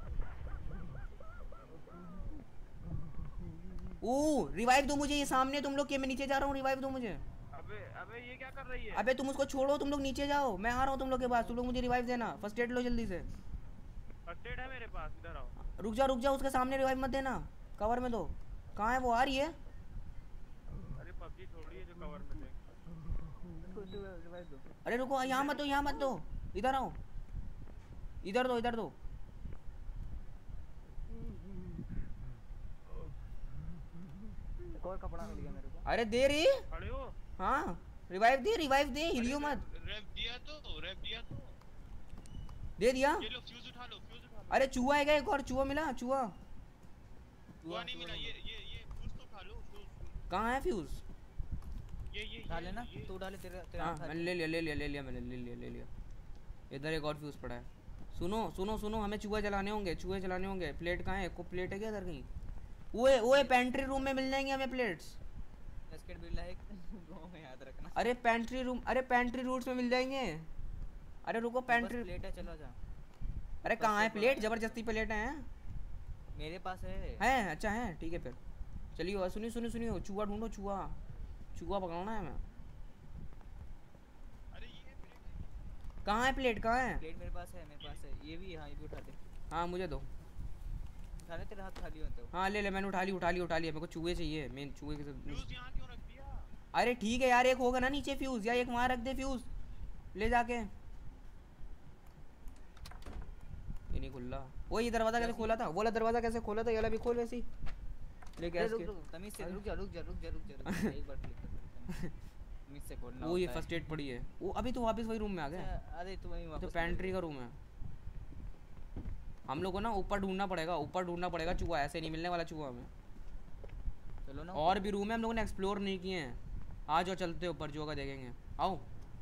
ओ रिवाइव दो मुझे, ये सामने तुम लोग के, मैं नीचे जा रहा हूँ, रिवाइव दो मुझे। अबे अबे ये क्या कर रही है? अबे तुम उसको छोड़ो, तुम लोग नीचे जाओ, मैं आ रहा हूँ तुम लोग के पास। तुम लोग मुझे रिवाइव देना। फर्स्ट एड लो जल्दी से। फर्स्ट एड है मेरे पास, इधर आओ। रुक जा रुक जा, उसके सामने रिवाइव मत देना, कवर में दो। कहाँ है वो? आ रही है। अरे पबजी थोड़ी है जो कवर में देख। अरे रुको, यहाँ मत दो, यहाँ मत दो, इधर आओ, इधर दो, इधर दो। एक और कपड़ा मिल गया मेरे को। अरे दे रही। खड़े हो? हाँ रिवाइव दे, रिवाइव दे, हिलियो मत। रैप दिया तो, रैप दिया तो। दे दिया। ये लो फ्यूज उठा लो, फ्यूज उठा लो। अरे चूहा है क्या? एक और चूहा मिला, चूहा। चूहा नहीं मिला, ये ये ये फ्यूज तो उठा लो, फ्यूज। कहाँ है फ्यूज? ये ये डाल लेना तू, डाले तेरे तेरा हाँ मैंने ले लिया ले लिया ले लिया मैंने ले लिया ले लिया। इधर एक और फ्यूज पड़ा है। सुनो सुनो सुनो, हमें चूहे जलाने होंगे, चूहे जलाने होंगे। प्लेट कहाँ है? को प्लेट है क्या इधर कहीं? ओए ओए पेंट्री रूम में मिल जाएंगे हमें प्लेट्स। बास्केट बिल्ला एक गांव में याद रखना। अरे पेंट्री रूम, अरे पेंट्री रूट्स में मिल जाएंगे। अरे रुको, पेंट्री प्लेट है, चलो जा। अरे कहाँ है प्लेट? जबरदस्ती प्लेट हैं। मेरे पास है। हैं अच्छा है, ठीक है फिर चलिए। सुनिए सुनिए सुनिए, चूहा ढूंढो, चूहा चूहा पकड़ना है हमें। अरे ये प्लेट कहाँ है प्लेट? कहाँ है? प्लेट मेरे पास है, मेरे पास है। ये भी, हाँ ये भी उठा दे। हाँ मुझे दो। उठा ले, तेरे हाथ खाली होते हो। हाँ ले ले, मैंने उठा ली उठा ली उठा लिया। मेरे को चूहे चाहिए, मेन चूहे के साथ। फ्यूज यहाँ क्यों रख दिया? अरे ठीक है यार, एक होगा ना नीचे फ्यूज, या एक वहाँ रख दे फ्यूज ले जाके। ये नहीं खुल रहा। वो ये दरवाजा कैसे खोला था? बोला दरवाजा कैसे खोला था? ये वाला भी खोल वैसी लेके। रुक रुक तमीज से, रुक जा रुक जा रुक जा रुक जा रुक जा। एक बार क्लिक कर। तमीज से खोलना। वो ये फर्स्ट एड पड़ी है वो। अभी तो वापस वही रूम में आ गया। अरे तू वहीं तो वापस। पेंट्री का रूम है। हम लोग को ना ऊपर ढूंढना पड़ेगा, ऊपर ढूंढना पड़ेगा चूहा, ऐसे नहीं मिलने वाला चूहा हमें। चलो ना और भी रूम है हम लोगों ने एक्सप्लोर नहीं किए हैं। आ जाओ चलते ऊपर चूहा का देखेंगे। आओ।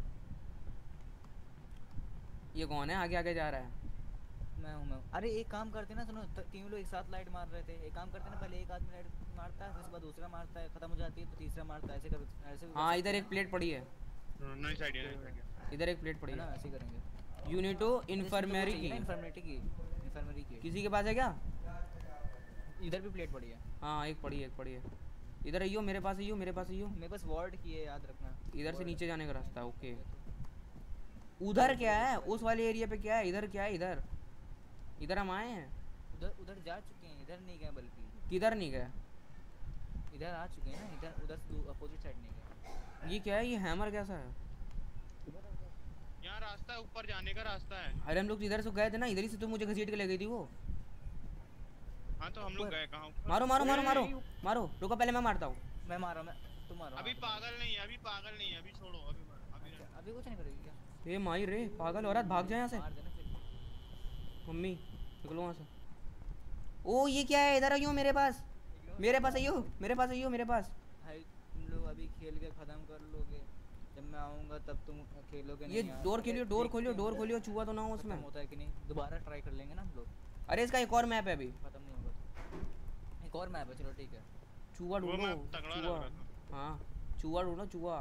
ये कौन है आगे आगे जा रहा है? मैं हूं मैं हूं। अरे एक काम करते ना, सुनो तीन लोग एक साथ लाइट मार रहे थे, एक काम करते ना, पहले एक आदमी लाइट मारता है, फिर उसके बाद दूसरा मारता है, खत्म हो जाती है तो तीसरा मारता है, ऐसे कर ऐसे। हाँ इधर एक प्लेट पड़ी है, नाइस आइडिया नाइस आइडिया। इधर एक प्लेट पड़ी है ना, है। ऐसे करेंगे। यू नीड टू इन्फर्मेरी की। इन्फर्मेरी की इन्फर्मेरी की किसी के पास है क्या? इधर भी प्लेट पड़ी है। हाँ एक पड़ी है, एक पड़ी है। इधर आइयो, मेरे पास आइयो, मेरे पास आइयो। मेरे पास वार्ड की है, याद रखना। इधर से नीचे जाने का रास्ता है। ओके उधर क्या है? उस वाले एरिया पे क्या है? इधर क्या है? इधर इधर हम आए हैं। उधर उधर जा चुके हैं, इधर नहीं गए, बल्कि किधर नहीं गए? इधर आ चुके हैं ना, इधर उधर से अपोजिट साइड नहीं गए। ये क्या है? ये हैमर कैसा है? यहाँ रास्ता है, ऊपर जाने का रास्ता है। अरे हम लोग इधर से गए थे ना, इधर ही से तो मुझे घसीट के ले गई थी वो। हाँ तो हम लोग गए कहाँ? मारो मारो मारो मारो मारो। रुको पहले मैं मारता हूँ। मैं मारा, मैं तुम मारो। अभी पागल नहीं है, अभी पागल नहीं है, अभी छोड़ो, अभी अभी अच्छा, अभी कुछ नहीं करेगी क्या? ये माई रे पागल औरत, भाग जाए यहाँ से। मार देना फिर। मम्मी निकलो वहाँ से। ओ ये क्या है? इधर आइयो मेरे पास, मेरे पास आइयो, मेरे पास आइयो, मेरे पास। भाई तुम लोग अभी खेल के खत्म कर लोगे, जब मैं आऊंगा तब तुम खेलोगे नहीं ये यार। डोर खोलियो, डोर देखते खोलियो, हैं डोर अंदर खोलियो। चूहा तो ना हो उसमें। खत्म होता है कि नहीं, दोबारा ट्राई कर लेंगे ना हम लोग। अरे इसका एक और मैप है अभी। खत्म नहीं होगा तो एक और मैप है, चलो ठीक है। चूहा वो ढूंढो, मैप तगड़ा लग चूहा। रहा था। हाँ चूहा ढूंढो, चूहा।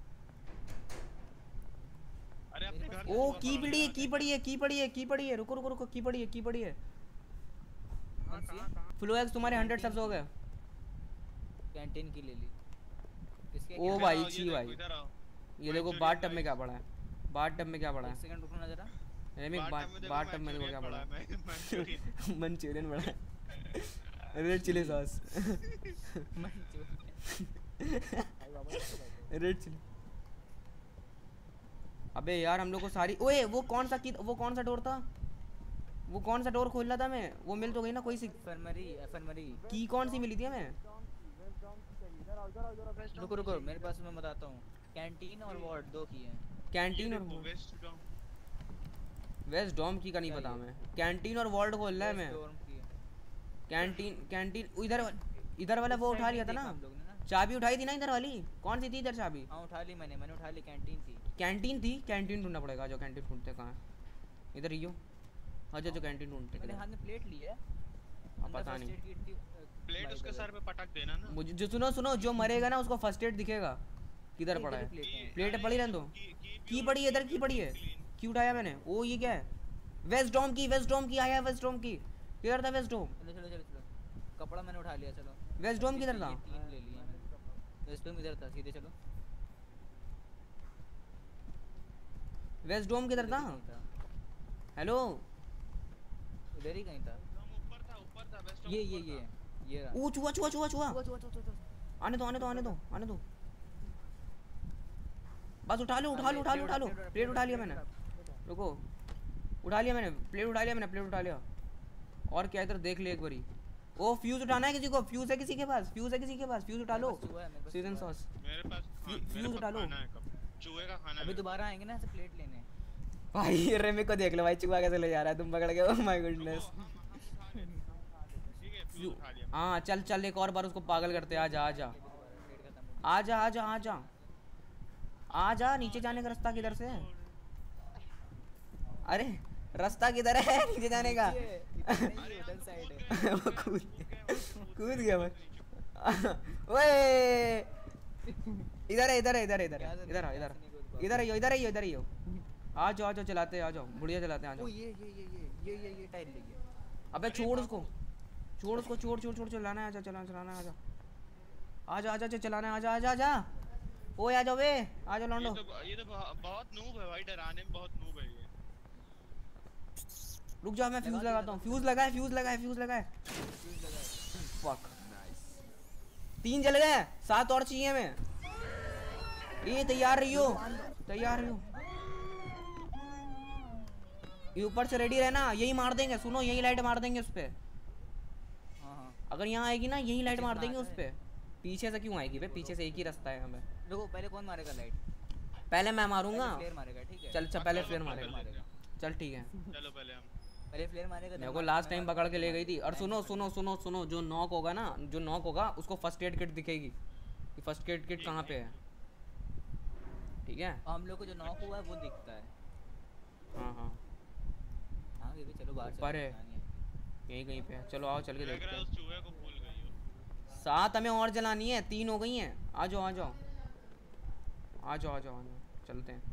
अरे अपने घर ओ की पड़ी है, की पड़ी है, की पड़ी है, की पड़ी है। रुको रुको रुको, की पड़ी है, की पड़ी है। कहाँ कहाँ कहाँ? फ्लोएक्स तुम्हारे हंड्रेड सब्स हो गए। कैंटीन की ले ली। किसके ओ इधर भाई आओ, ये छी देखो, भाई। इधर आओ। ये देखो Manchurian बाट टब में rice। क्या पड़ा है, बाट टब में क्या पड़ा एक है। सेकंड रुकना जरा। रेमिक बाट में देखो, बाट टब में देखो क्या पड़ा Manchurian है। है, Manchurian। मंचूरियन पड़ा है। Red chilli sauce. Red chilli. अबे यार हम लोग को सारी, ओए वो कौन सा की, वो कौन सा डोर था? वो कौन सा डोर खोलना था मैं? वो मिल तो गई ना कोई सी। Infirmary infirmary. की कौन सी मिली थी हमें? रुको रुको, मेरे पास मैं बताता हूँ। कैंटीन और वार्ड दो की हैं। कैंटीन और वेस्ट डॉम। वेस्ट डॉम की का नहीं पता हमें। कैंटीन और वार्ड खोलना है हमें। डोर्म की है। कैंटीन कैंटीन इधर, इधर वाला वो उठा लिया था ना, हम लोग ने ना। चाबी उठाई थी ना इधर वाली। कौन सी थी इधर चाबी? हाँ उठा ली मैंने, मैंने उठा ली, कैंटीन थी। कैंटीन थी, कैंटीन ढूंढना पड़ेगा। जो कैंटीन ढूंढते कहाँ है? इधर ही हो। अच्छा जो कैंटीन ढूंढते मैंने किधर? हाथ में प्लेट ली है। अब अंदर पता first नहीं। aid kit थी, अ, प्लेट भाई उसके गलत। सर पे पटक देना ना। मुझे जो सुनो सुनो, जो मरेगा ना उसको फर्स्ट एड दिखेगा किधर इधर पड़ा भी है। प्लेट है। प्लेट पड़ी रहने दो। की- की की pure पड़ी है इधर, की clean, पड़ी है। clean। की उठाया मैंने। ओ ये क्या है? वेस्ट डॉम की, वेस्ट डॉम की आया। वेस्ट डॉम की किधर था? वेस्ट डॉम, चलो चलो चलो चलो, कपड़ा मैंने उठा लिया, चलो। वेस्ट डॉम किधर था? ये तीन ले लिए मैंने। वेस्ट डोम इधर था, सीधे चलो। वेस्ट डॉम किधर था? इधर ही कहीं था। हेलो इधर ही कहीं था। हम ऊपर था, ऊपर था, वेस्ट ये डॉम ये ऊपर ये था। ये रहा। ओ चूहा चूहा चूहा चूहा। चलो चलो चलो चलो। आने दो आने दो आने दो आने दो। बस उठा लो उठा लो उठा लो उठा लो। प्लेट उठा लिया मैंने। रुको उठा लिया मैंने, प्लेट उठा लिया मैंने, प्लेट उठा लिया। और क्या इधर देख ले एक बारी। ओ फ्यूज उठाना है किसी को? फ्यूज है किसी के पास? फ्यूज है किसी के पास? फ्यूज उठा लो। मेरे पास चूहा है, मेरे पास सीजन चूहा है। सॉस। मेरे पास खा- फ्यू- मेरे फ्यूज पास उठा लो। खाना है कब? चूहे का खाना अभी है। दोबारा आएंगे ना ऐसे प्लेट लेने। भाई अरे मेरे को देख लो भाई, चूहा कैसे ले जा रहा है तुम पकड़ के। Oh my goodness. हम हम उठा लेते हैं। ठीक है, फ्यूज उठा लिया। हाँ चल चल एक और बार उसको पागल करते। आ जा आ जा प्लेट खत्म हो आ जा आ जा आ जा आ जा। नीचे जाने का रास्ता किधर से है? अरे रास्ता किधर है नीचे जाने का? गया। ये नहीं, उधर साइड है। वो कूद कूद गया भाई। ओए इधर है इधर है इधर है इधर है इधर आ इधर आ। इधर आइयो इधर आइयो इधर आइयो। आ जाओ आ जाओ चलाते आ जाओ, बुढ़िया चलाते आ ओ जाओ। ये ये ये ये ये ये ये टाइल ले गया। अबे छोड़ उसको, छोड़ उसको, छोड़ छोड़ छोड़ चलाना है। आजा चलाना चलाना है। आजा आजा आजा आजा चलाना है। आजा आजा आजा। ओए आ जाओ बे, आ जाओ ये लौंडो। तो ये तो बहुत बहुत नूब है भाई, डराने में बहुत नूब है ये। रुक जाओ मैं फ्यूज लगाता हूँ। फ्यूज लगाए फ्यूज लगाए फ्यूज लगाए। फक तीन जल गए, सात और चाहिए हमें। ये तैयार रहियो, तैयार रहियो। ये ऊपर से रेडी रहना, यही मार देंगे। सुनो यही लाइट मार देंगे उस पे। हाँ हाँ अगर यहाँ आएगी ना यही लाइट मार देंगे उस पे। पीछे से क्यों आएगी बे? पीछे से एक ही रास्ता है हमें। देखो पहले कौन मारेगा लाइट? पहले मैं मारूंगा। फ्लेयर मारेगा, ठीक है। चल चल हाँ, पहले चलो, फ्लेयर हम मारेगा। पहले लेते हैं। चल ठीक है। चलो पहले हम पहले फ्लेयर मारेगा मेरे को लास्ट टाइम पकड़ के ले गई थी। और सुनो सुनो सुनो सुनो जो नॉक होगा ना, जो नॉक होगा उसको फर्स्ट एड किट दिखेगी कि फर्स्ट एड किट कहाँ पे है, ठीक है? हम लोग को जो नॉक हुआ है वो दिखता है। हाँ हाँ हाँ ये भी चलो बाहर ऊपर है, चलते हैं। यहीं कहीं पे है। चलो आओ चल के लग देखते रहा है हैं। उस चूहे को भूल गई हो। सात हमें और जलानी है, तीन हो गई हैं। आ जाओ आ जाओ आ जाओ आ जाओ आ जाओ चलते हैं,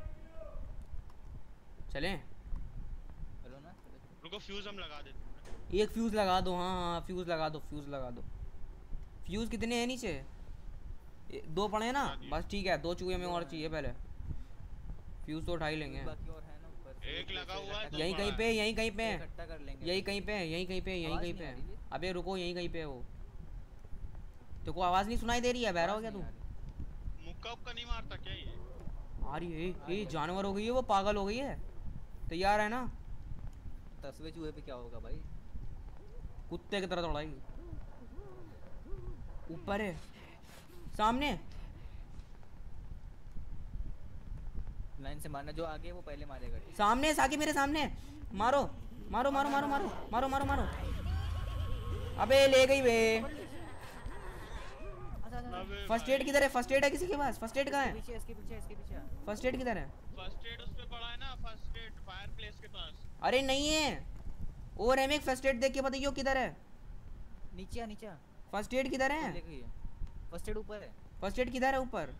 चलें? चलो ना चलो। रुको फ्यूज हम लगा देते हैं। एक फ्यूज लगा दो। हाँ हाँ फ्यूज लगा दो, फ्यूज लगा दो। फ्यूज कितने हैं नीचे? ए, दो पड़े हैं ना, बस ठीक है। दो चूहे में और चाहिए पहले। फ्यूज तो उठा ही लेंगे। बाकी और है ना ऊपर से, एक लगा हुआ है, दो यहीं कहीं पड़ा पे, है। यहीं कहीं पे, इकट्ठा कर लेंगे। यहीं कहीं पे, यहीं कहीं पे, यहीं आवाज़ कहीं नहीं पे। आ रही है? अबे रुको, यहीं कहीं पे है वो। तेरे को आवाज नहीं सुनाई दे रही है? बहरा हो गया तू? मुक्का उक्का नहीं मारता क्या ये? आ रही है। ये जानवर हो गई है वो, पागल हो गई है। तैयार है ना? दसवें चूहे पे क्या होगा भाई? कुत्ते की तरह दौड़ाएगी। ऊपर है, सामने। लाइन से मारना, जो आगे है वो पहले मारेगा। ठीक सामने साकी, मेरे सामने। मारो मारो मारो मारो मारो मारो मारो मारो। अबे ले गई बे। अबे फर्स्ट एड किधर है? फर्स्ट एड है किसी के पास? फर्स्ट एड कहाँ है? पीछे इसके पीछे इसके पीछे। फर्स्ट एड किधर है? फर्स्ट एड उस पे पड़ा है ना, फर्स्ट एड फायर प्लेस के पास। अरे नहीं है। और एम एक फर्स्ट एड देख के बताइयो किधर है? नीचे आ नीचे आ। फर्स्ट एड किधर है? ले गई है। फर्स्ट एड ऊपर है। फर्स्ट एड किधर है? ऊपर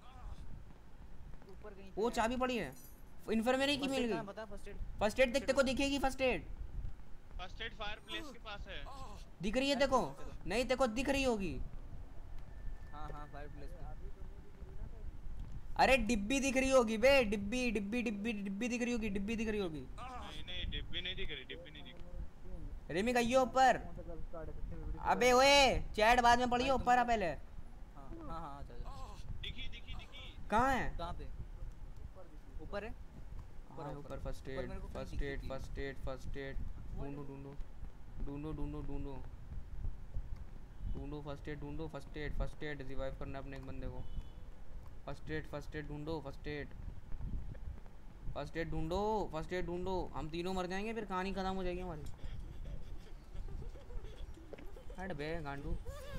ऊपर कहीं वो चाबी पड़ी है। इन्फर्मरी की मिल गई। बता फर्स्ट एड। फर्स्ट एड देखते को दिखेगी first aid. First aid fire place के पास है। दिख रही है देखो? नहीं देखो दिख रही होगी। हाँ हाँ फायर प्लेस पे। अरे डिब्बी दिख रही होगी बे, डिब्बी डिब्बी डिब्बी डिब्बी दिख रही होगी, डिब्बी दिख रही होगी। नहीं नहीं डिब्बी नहीं दिख रही, डिब्बी नहीं दिख रही। रेमी गइयो ऊपर। अबे ओए चैट बाद में पढ़ियो, ऊपर आ पहले। हाँ हाँ हाँ चल। दिखी दिखी दिखी। कहाँ है? कहाँ पे? ऊपर है। हाँ ऊपर फर्स्ट ऊपर एड मेरे को कहीं फर्स्ट दिखी एड थी। First aid first aid. ढूंढो ढूंढो ढूंढो ढूंढो ढूंढो ढूंढो फर्स्ट एड ढूंढो। First aid first aid revive करना है अपने एक बंदे को। फर्स्ट एड फर्स्ट एड ढूंढो। फर्स्ट एड फर्स्ट एड ढूंढो। फर्स्ट एड ढूंढो। हम तीनों मर जाएंगे फिर कहानी खत्म हो जाएगी हमारी। हट बे गांडू।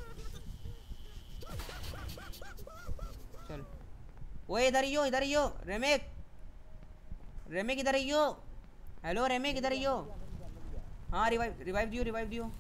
चल ओए इधर ही हो, इधर ही हो रेमेक। रेमेक इधर ही हो। हेलो रेमेक इधर ही हो। हाँ रिवाइव रिवाइव दियो रिवाइव दियो।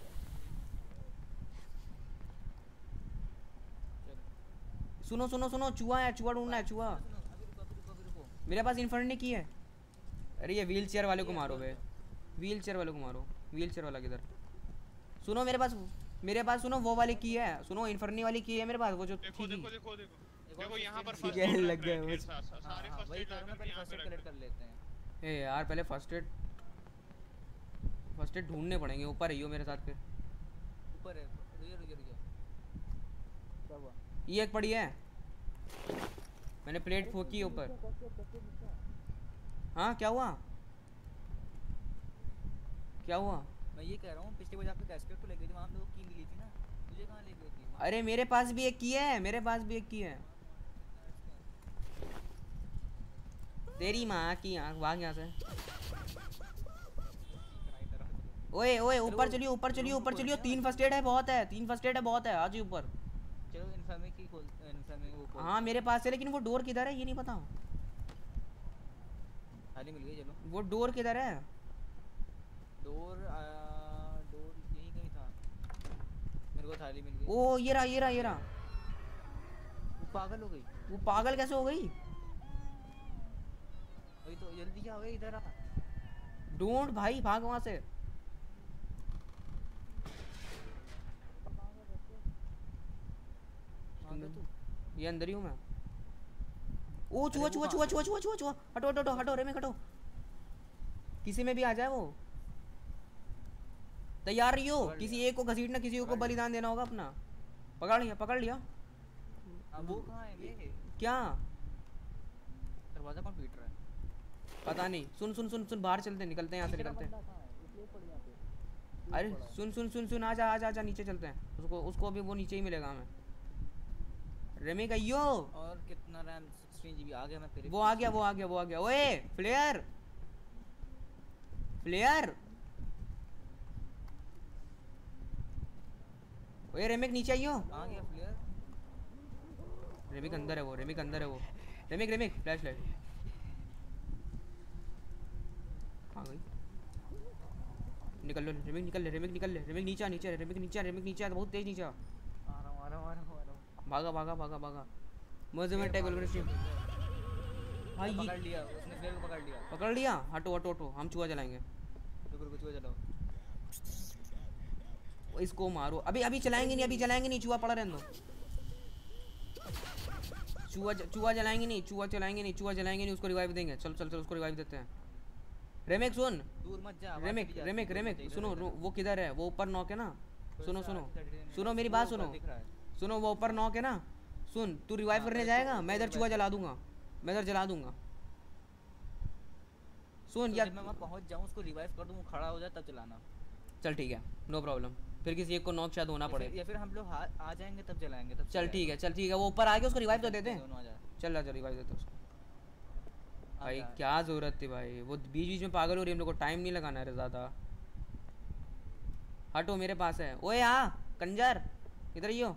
सुनो सुनो सुनो चूहा है, चूहा ढूंढना है चूहा। अभी रुको अभी रुको अभी रुको। मेरे पास इन्फर्नी की है। अरे ये व्हील चेयर वाले को मारो बे, व्हील चेयर वाले को मारो। व्हील चेयर वाला किधर? सुनो मेरे पास मेरे पास सुनो वो वाली की है। सुनो इन्फर्नी वाली की है मेरे पास, वो जो देखो थी। देखो देखो देखो देखो यहाँ पर ठीक फर्स्ट है, एड लग गए मुझे। सारे हाँ, फर्स्ट वही एड करो ना, लाकर पहले यहाँ फर्स्ट पे एड रख कलेक्ट कर लेते हैं। ए यार पहले फर्स्ट एड फर्स्ट एड ढूंढने पड़ेंगे। ऊपर ही हो मेरे साथ फिर। ऊपर है। रुकिए रुकिए रुकिए। क्या हुआ? ये एक पड़ी है, मैंने प्लेट फोकी ऊपर। हाँ क्या हुआ? क्या हुआ? मैं ये कह रहा हूँ पिछली बार आपके कैस्केट तो ले गई थी, वहाँ हम लोग की मिली थी ना, तुझे कहाँ ले गई थी? अरे मेरे पास भी एक की है, मेरे पास भी एक की है। तेरी माँ की आँख, भाग यहाँ से। ओए ओए ऊपर चलियो ऊपर चलियो ऊपर चलियो। तीन फर्स्ट एड है बहुत है, तीन फर्स्ट एड है बहुत है। आज ही ऊपर। चलो इन्फर्मी की खोल, इन्फर्मी वो खोल। हाँ मेरे पास है, लेकिन वो डोर किधर है ये नहीं पता। थाली मिल गई। चलो वो डोर किधर है? डोर आ, डोर यहीं कहीं था। मेरे को थाली मिल गई। ओ ये रहा ये रहा ये रहा। वो पागल हो गई। वो पागल कैसे हो गई? वही तो, जल्दी जा गई इधर आ। ढूंढ भाई, भाग वहां से। कहाँ तू? ये अंदर ही हूँ मैं। ओ चूहा चूहा चूहा चूहा चूहा चूहा चूहा। हटो हटो हटो हटो रे में हटो। किसी में भी आ जाए वो। तैयार रही हो? किसी एक को घसीटना, किसी को बलिदान देना होगा अपना। पकड़ लिया पकड़ लिया। अब वो कहाँ है ये? क्या दरवाजा कौन पीट रहा है? पता नहीं। सुन सुन सुन सुन बाहर चलते हैं, निकलते हैं यहाँ से निकलते हैं। अरे सुन सुन सुन सुन आजा आजा आजा नीचे चलते हैं। उसको उसको भी वो नीचे ही मिलेगा हमें। रेमी गइयो। और कितना रैम? सिक्सटीन जीबी आ गया मैं फिर। वो आ गया वो आ गया वो आ गया। ओए फ्लेयर फ्लेयर ओए रेमिक नीचे आइयो। आ गया फ्लेयर। रेमिक अंदर है वो, रेमिक अंदर है वो। रेमिक रेमिक फ्लैश लाइट आ गई। निकल लो रेमिक, निकल ले रेमिक, निकल ले रेमिक। नीचे आ, नीचे रेमिक, नीचे रेमिक, नीचे आ, बहुत तेज नीचे आ। आ रहा हूं आ रहा हूं आ रहा हूं आ रहा हूं। भागा भागा भागा भागा। मजे में टैग भाई ये पकड़ लिया उसने, फ्लेयर को पकड़ लिया। पकड़ लिया। हटो हटो हटो, हम चूहा जलाएंगे। रुको रुको चुआ चलाओ। इसको मारो। अभी अभी चलाएंगे नहीं, अभी जलाएंगे नहीं, चूहा पड़ा रहने दो। चूहा चूहा जलाएंगे नहीं, चूहा चलाएंगे नहीं, चूहा जलाएंगे नहीं, उसको रिवाइव देंगे। चल चल चल उसको रिवाइव देते हैं। रेमिक सुन, दूर मत जा। रेमिक रेमिक रेमिक सुनो, वो किधर है? वो ऊपर नॉक है ना। सुनो सुनो सुनो मेरी बात सुनो सुनो, वो ऊपर नॉक है ना। सुन तू रिवाइव करने जाएगा, मैं इधर चूहा जला दूंगा, मैं इधर जला दूंगा। सुन यार, मैं वहां पहुंच जाऊं, उसको रिवाइव कर दूं, वो खड़ा हो जाए तब चलाना। चल ठीक है, नो प्रॉब्लम। फिर किसी एक को नॉक शायद होना पड़े, या फिर हम लोग आ जाएंगे तब जलाएंगे तब। चल ठीक है चल ठीक है, वो ऊपर आके उसको रिवाइव तो देते हैं। दोनों आ जाए। चल जा रिवाइव देते उसको। भाई क्या जरूरत थी भाई, वो बीच बीच में पागल हो रही है, हम लोग को टाइम नहीं लगाना है ज़्यादा। हटो मेरे पास है। ओए आ कंजर, इधर ही हो।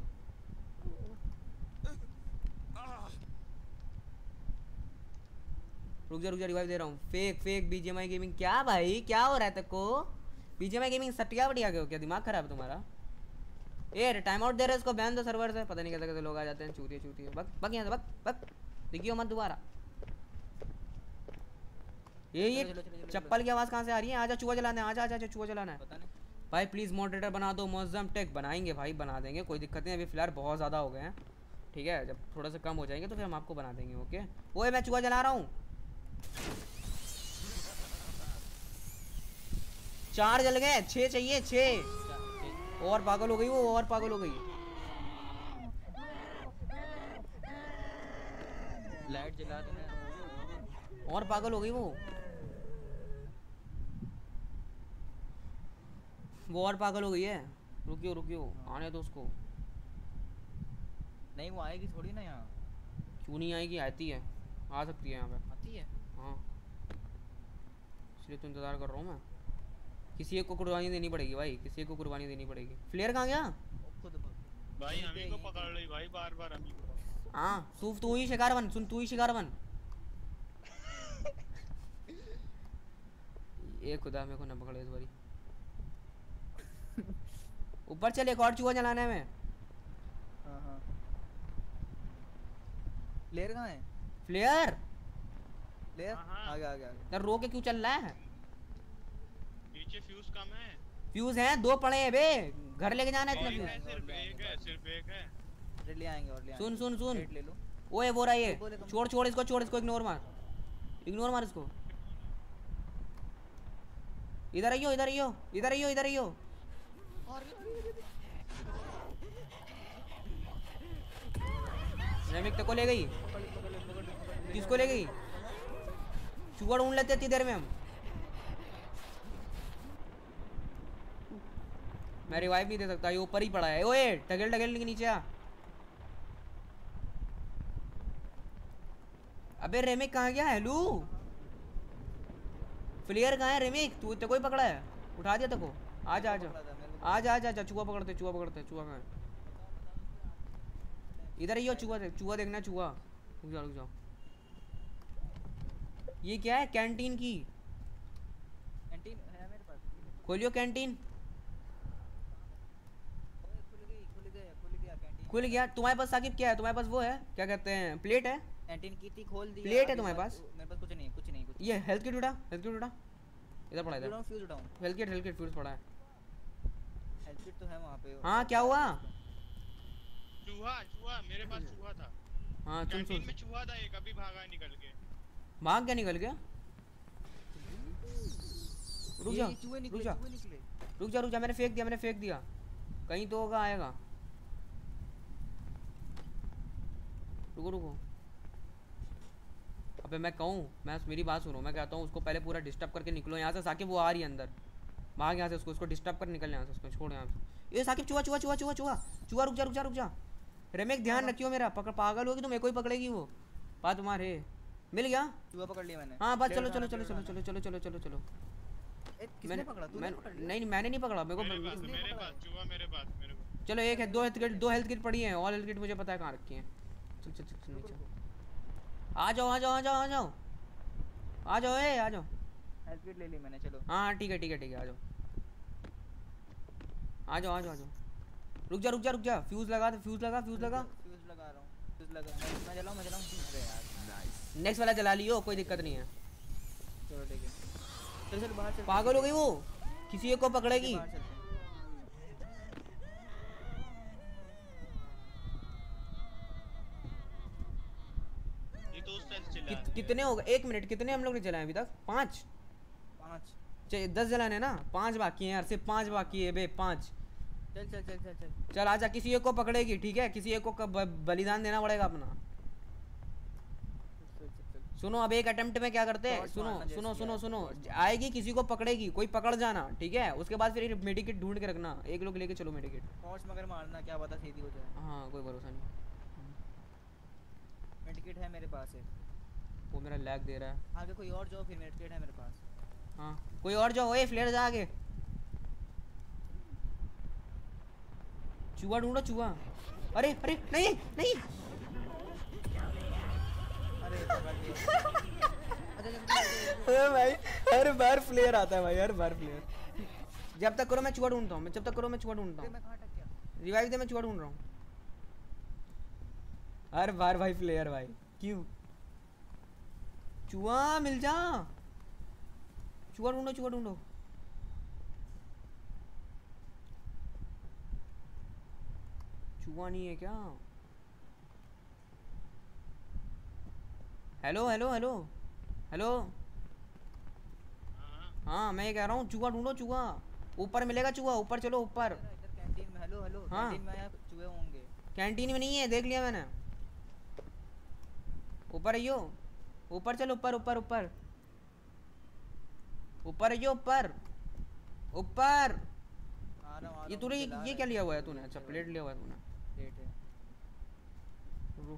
रुक जा रुक जा, रिवाइव दे रहा हूँ। Fake fake BGMI gaming. क्या भाई क्या हो रहा है तेको? बीजीएमआई गेमिंग सटिया बढ़िया गए हो क्या? दिमाग खराब है तुम्हारा? ए टाइम आउट दे रहे, इसको बैन दो सर्वर से। पता नहीं कैसे कैसे लोग आ जाते हैं, चूतिए चूतिए। बक बक यहाँ से बक बक, दिखियो मत दोबारा। ये ये चप्पल की आवाज़ कहाँ से आ रही है? आजा चूहा जलाना है, आजा आजा चूहा जलाना है। भाई प्लीज़ मॉडरेटर बना दो। मौजम टेक बनाएंगे भाई, बना देंगे, कोई दिक्कत नहीं। अभी फिलहाल बहुत ज़्यादा हो गए हैं, ठीक है? जब थोड़ा सा कम हो जाएंगे तो फिर हम आपको बना देंगे, ओके? ओए मैं चूहा जला रहा हूँ। चार जल गए, छः चाहिए, छः। और पागल हो गई वो, और पागल हो गई। लाइट जला देना। और पागल हो गई वो वो और पागल हो गई है। रुकियो रुकियो, आने दो उसको। नहीं वो आएगी थोड़ी ना यहाँ। क्यों नहीं आएगी? आती है, आ सकती है यहाँ पे। आती है हाँ, इसलिए तो इंतज़ार कर रहा हूँ मैं। किसी एक को कुर्बानी देनी पड़ेगी भाई, किसी एक को कुर्बानी देनी पड़ेगी। फ्लेयर कहाँ गया? खुद भाई हमी को पकड़ ली भाई, बार बार हमी को। हाँ सूफ तू ही शिकार बन, सुन तू ही शिकार बन। ये खुदा मेरे को न पकड़े इस बारी। ऊपर चल, एक और चूहा जलाना है मैं। हाँ हाँ फ्लेयर कहाँ है? फ्लेयर फ्लेयर आ गया आ गया। यार रो के क्यों चल रहा है? पीछे फ्यूज कम है। फ्यूज हैं दो पड़े हैं बे, घर लेके जाना है इतना एक फ्यूज। है, सिर्फ एक है, सिर्फ एक है। ले आएंगे और ले आएंगे। सुन सुन सुन, ले लो। ओए वो रहा ये। छोड़ छोड़ इसको, छोड़ इसको, इग्नोर मार, इग्नोर मार इसको। इधर आइयो इधर आइयो इधर आइयो इधर आइयो। रेमिक तक को ले गई। किसको ले गई? चूहा ढूंढ लेते इतनी देर में हम। मैं रिवाइव नहीं दे सकता, ये ऊपर ही पड़ा है। ओए टगेल टगेल के नीचे आ। अबे रेमिक कहाँ गया? हेलू फ्लेयर कहाँ है? रेमिक तू तो कोई पकड़ा है? उठा दिया तको। आज आज आज आज आज चूहा पकड़ते चूहा पकड़ते चूहा कहाँ है? इधर ही हो। चूहा देख, चूहा देखना, चूहा। रुक जाओ रुक जाओ। ये क्या है? कैंटीन की। कैंटीन है मेरे पास। खोलियो कैंटीन। खुल गई खुल गया खुल गया कैंटीन। खुल गया। तुम्हारे पास साकिब क्या है? तुम्हारे पास वो है, क्या कहते हैं, प्लेट है? कैंटीन की थी, खोल दी। प्लेट है तुम्हारे पास? मेरे पास कुछ नहीं है, कुछ नहीं कुछ। ये हेल्थ किट उठा, हेल्थ किट उठा। इधर पड़ा, इधर फ्यूज उठाऊं? Health kit health kit fuse पड़ा है। हेल्थ किट तो है वहां पे। हाँ क्या हुआ? चूहा चूहा मेरे पास चूहा था। हाँ सुन कैंटीन सुन, में चूहा था एक, अभी भागा निकल के। भाग क्या निकल गया? रुक जा चूहे रुक निकले जा चूहे निकले। रुक जा रुक जा, मैंने फेंक दिया, मैंने फेंक दिया। कहीं तो होगा, आएगा। रुको रुको। अबे मैं कहूँ, मैं मेरी बात सुनो, मैं कहता हूँ उसको पहले पूरा डिस्टर्ब करके निकलो यहाँ से। साकिब वो आ रही है अंदर, भाग यहाँ से। उसको उसको डिस्टर्ब कर निकल यहाँ से, उसको छोड़ यहाँ से। ये साकिब चूहा चूहा चूहा चूहा चूहा चूहा। रुक जा रुक जा रुक जा। रेमिक ध्यान रखियो मेरा, पकड़ पागल होगी तो मेरे को ही पकड़ेगी वो। बात तुम्हारे मिल गया? चूहा पकड़ लिया मैंने। हाँ बस चलो चलो चलो चलो चलो चलो चलो चलो चलो। ए, किसने मैंने पकड़ा? तूने मैं पकड़ लिया? नहीं नहीं मैंने नहीं पकड़ा मेरे को मेरे पास किसने मेरे पकड़ा पास चूहा मेरे पास मेरे को। चलो एक है दो हेल्थ किट दो हेल्थ किट पड़ी है ऑल हेल्थ किट मुझे पता है कहाँ रखी है। चल चल चल नीचे आ जाओ आ जाओ आ जाओ आ जाओ आ जाओ ए आ जाओ। हेल्थ किट ले ली मैंने, चलो। हाँ ठीक है ठीक है ठीक है आ जाओ आ जाओ आ जाओ आ जाओ। रुक जा रुक जा रुक जा फ्यूज लगा दे फ्यूज लगा फ्यूज लगा फ्यूज लगा रहा हूं, फ्यूज लगा। मैं मैं जलाऊं मैं जलाऊं अरे यार नेक्स्ट वाला जला लियो कोई दिक्कत नहीं है। चलो ठीक है, चल चल बाहर चल। पागल हो गई वो किसी एक को पकड़ेगी। बाहर चलते हैं। ये तो उस तरह से चिल्ला कित, रही है। कितने हो गए एक मिनट कितने हम लोग ने जलाए अभी तक पाँच पाँच। चे- दस जलाने ना पाँच बाकी हैं यार सिर्फ पाँच बाकी है बे पाँच। चल चल चल चल चल चल आजा किसी एक को पकड़ेगी ठीक है किसी एक को क- ब- बलिदान देना पड़ेगा अपना। चल चल चल। सुनो अब एक अटेम्प्ट में क्या करते हैं Torch सुनो मारना सुनो जैसे सुनो यार, सुनो torch आएगी किसी को पकड़ेगी कोई पकड़ जाना ठीक है उसके बाद फिर मेडिकेट ढूंढ के रखना एक लोग लेके चलो मेडिकेट। टॉर्च मगर मारना क्या पता सीधी हो जाए। हाँ कोई भरोसा नहीं मेडिकेट है मेरे पास है। वो मेरा लैग दे रहा है। आगे कोई और जाओ, फिर मेडिकेट है मेरे पास। हाँ कोई और जाओ ए फ्लेयर जा आगे चूहा ढूंढो चूहा। अरे अरे नहीं नहीं अरे पकड़ लिया। अच्छा चल, चल, चल, चल। अरे भाई हर बार फ्लेयर आता है भाई हर बार फ्लेयर। जब तक करो मैं चूहा ढूंढता हूँ मैं जब तक करो मैं चूहा ढूंढता अरे हूँ। मैं कहाँ अटक गया? रिवाइव दे मैं चूहा ढूंढ रहा हूँ हर बार भाई फ्लेयर भाई क्यों चूहा मिल जा चूहा ढूंढो चूहा ढूंढो। चूहा नहीं है क्या? हेलो हेलो हेलो हेलो हाँ, हाँ मैं ये कह रहा हूँ चूहा ढूंढो चूहा ऊपर मिलेगा चूहा ऊपर चलो ऊपर। इधर इधर कैंटीन में। हेलो हेलो हाँ। कैंटीन में यहाँ चूहे होंगे। कैंटीन में नहीं है देख लिया मैंने ऊपर आइयो ऊपर चलो ऊपर ऊपर ऊपर ऊपर आइयो ऊपर ऊपर। आ रहा हूँ, आ ये रहा तूने हूँ, ये, जला ये रहा क्या है। लिया हुआ है तूने? अच्छा प्लेट लिया हुआ है तूने। प्लेट है। रुक।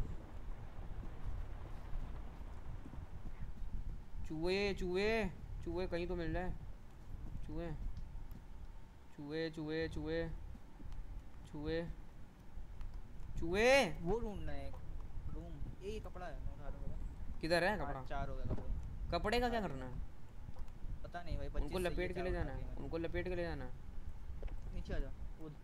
चूहे चूहे चूहे कहीं तो मिल रहा है चूहे चूहे चूहे चूहे चूहे चूहे वो ढूंढना है एक रूम। ये कपड़ा है, मैं उठा लूंगा। किधर है कपड़ा? चार हो गया कपड़े। कपड़े का क्या करना है? पता नहीं भाई। उनको पच्चीस लपेट के ले जाना है उनको लपेट के ले जाना है। नीचे आ जा। कूद।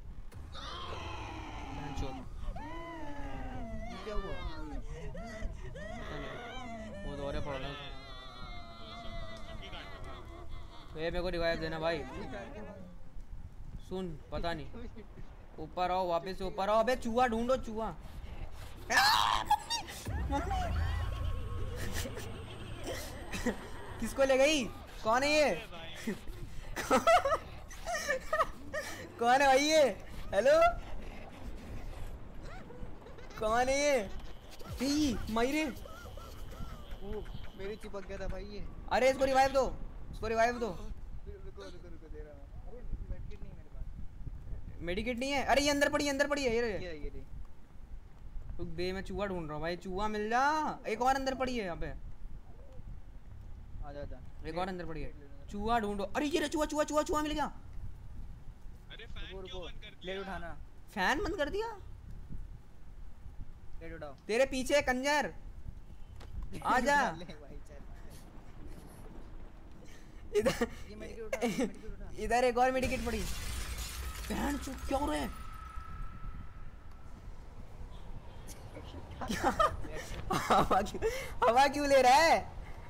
बहनचोद, ये क्या हुआ? पता नहीं, वो दौरे पड़ रहा है। चुटकी काट ए मेरे को रिवाइव देना भाई। सुन पता नहीं ऊपर आओ वापस से ऊपर आओ। अबे चूहा ढूंढो चूहा। किसको ले गई? कौन है ये? कौन है भाई ये? हेलो कौन है ये? ई, मायरे वो मेरी चिपक गया था भाई ये। अरे इसको रिवाइव दो इसको रिवाइव दो। रुको रुको रुको दे रहा हूँ। अरे मेडकिट नहीं है मेरे पास। मेडिकेट नहीं है? अरे ये अंदर पड़ी है अंदर पड़ी है ये ये ये ले। रुक बे मैं चूहा ढूंढ रहा हूँ भाई चूहा मिल जा। एक और अंदर पड़ी है यहाँ पे आ जा जा। एक और अंदर पड़ी है चूहा ढूंढो। अरे ये रहा, चूहा चूहा चूहा चूहा मिल गया। अरे रुको फैन क्यों रुको। बंद कर प्लेट दिया? उठाना। फैन बंद कर दिया? प्लेट उठाओ। तेरे पीछे है कंजर आजा। ले भाई चल। इधर ये मेडिकेट उठा, मेडिकेट उठा। इधर एक और मेडिकेट पड़ी। बहन चुप क्या हो रहा है? क्या? हवा क्यों हवा क्यों ले रहा है?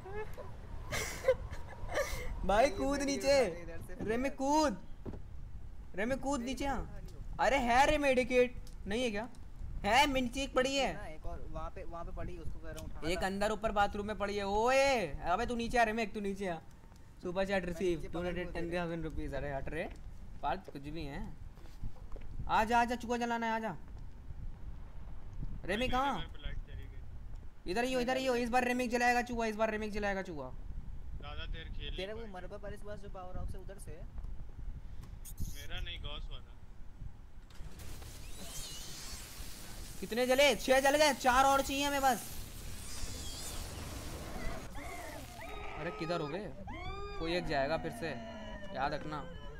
भाई कूद नीचे। रे में कूद रे में कूद नीचे। हाँ अरे है रे मेडिकेट नहीं है क्या? है मिनचीक पड़ी है। ना एक और वहाँ पे वहाँ पे पड़ी, उसको कह रहा हूँ उठाना एक था। अंदर ऊपर बाथरूम में पड़ी है। ओए अबे तू नीचे आ रे मेक तू नीचे आ। सुपर चैट रिसीव नीचे टू पकड़ हंड्रेड को टेन दे रहे। Thousand rupees. अरे हट रे पार्ट कुछ भी है। आजा आजा चूहा जलाना है आजा। रेमिक कहाँ? मेरे पे लाइट चली गई। इधर ही हो इधर ही हो। इस बार रेमिक जलाएगा चूहा इस बार रेमिक जलाएगा चूहा। ज्यादा देर खेल नहीं तेरा वो पाए। मरबा पर इस बार जो पावर हाउस है उधर से है। मेरा नहीं गॉस वाला। कितने जले? छह जल गए चार और चाहिए हमें बस। अरे किधर हो गए? कोई एक जाएगा फिर से, याद रखना।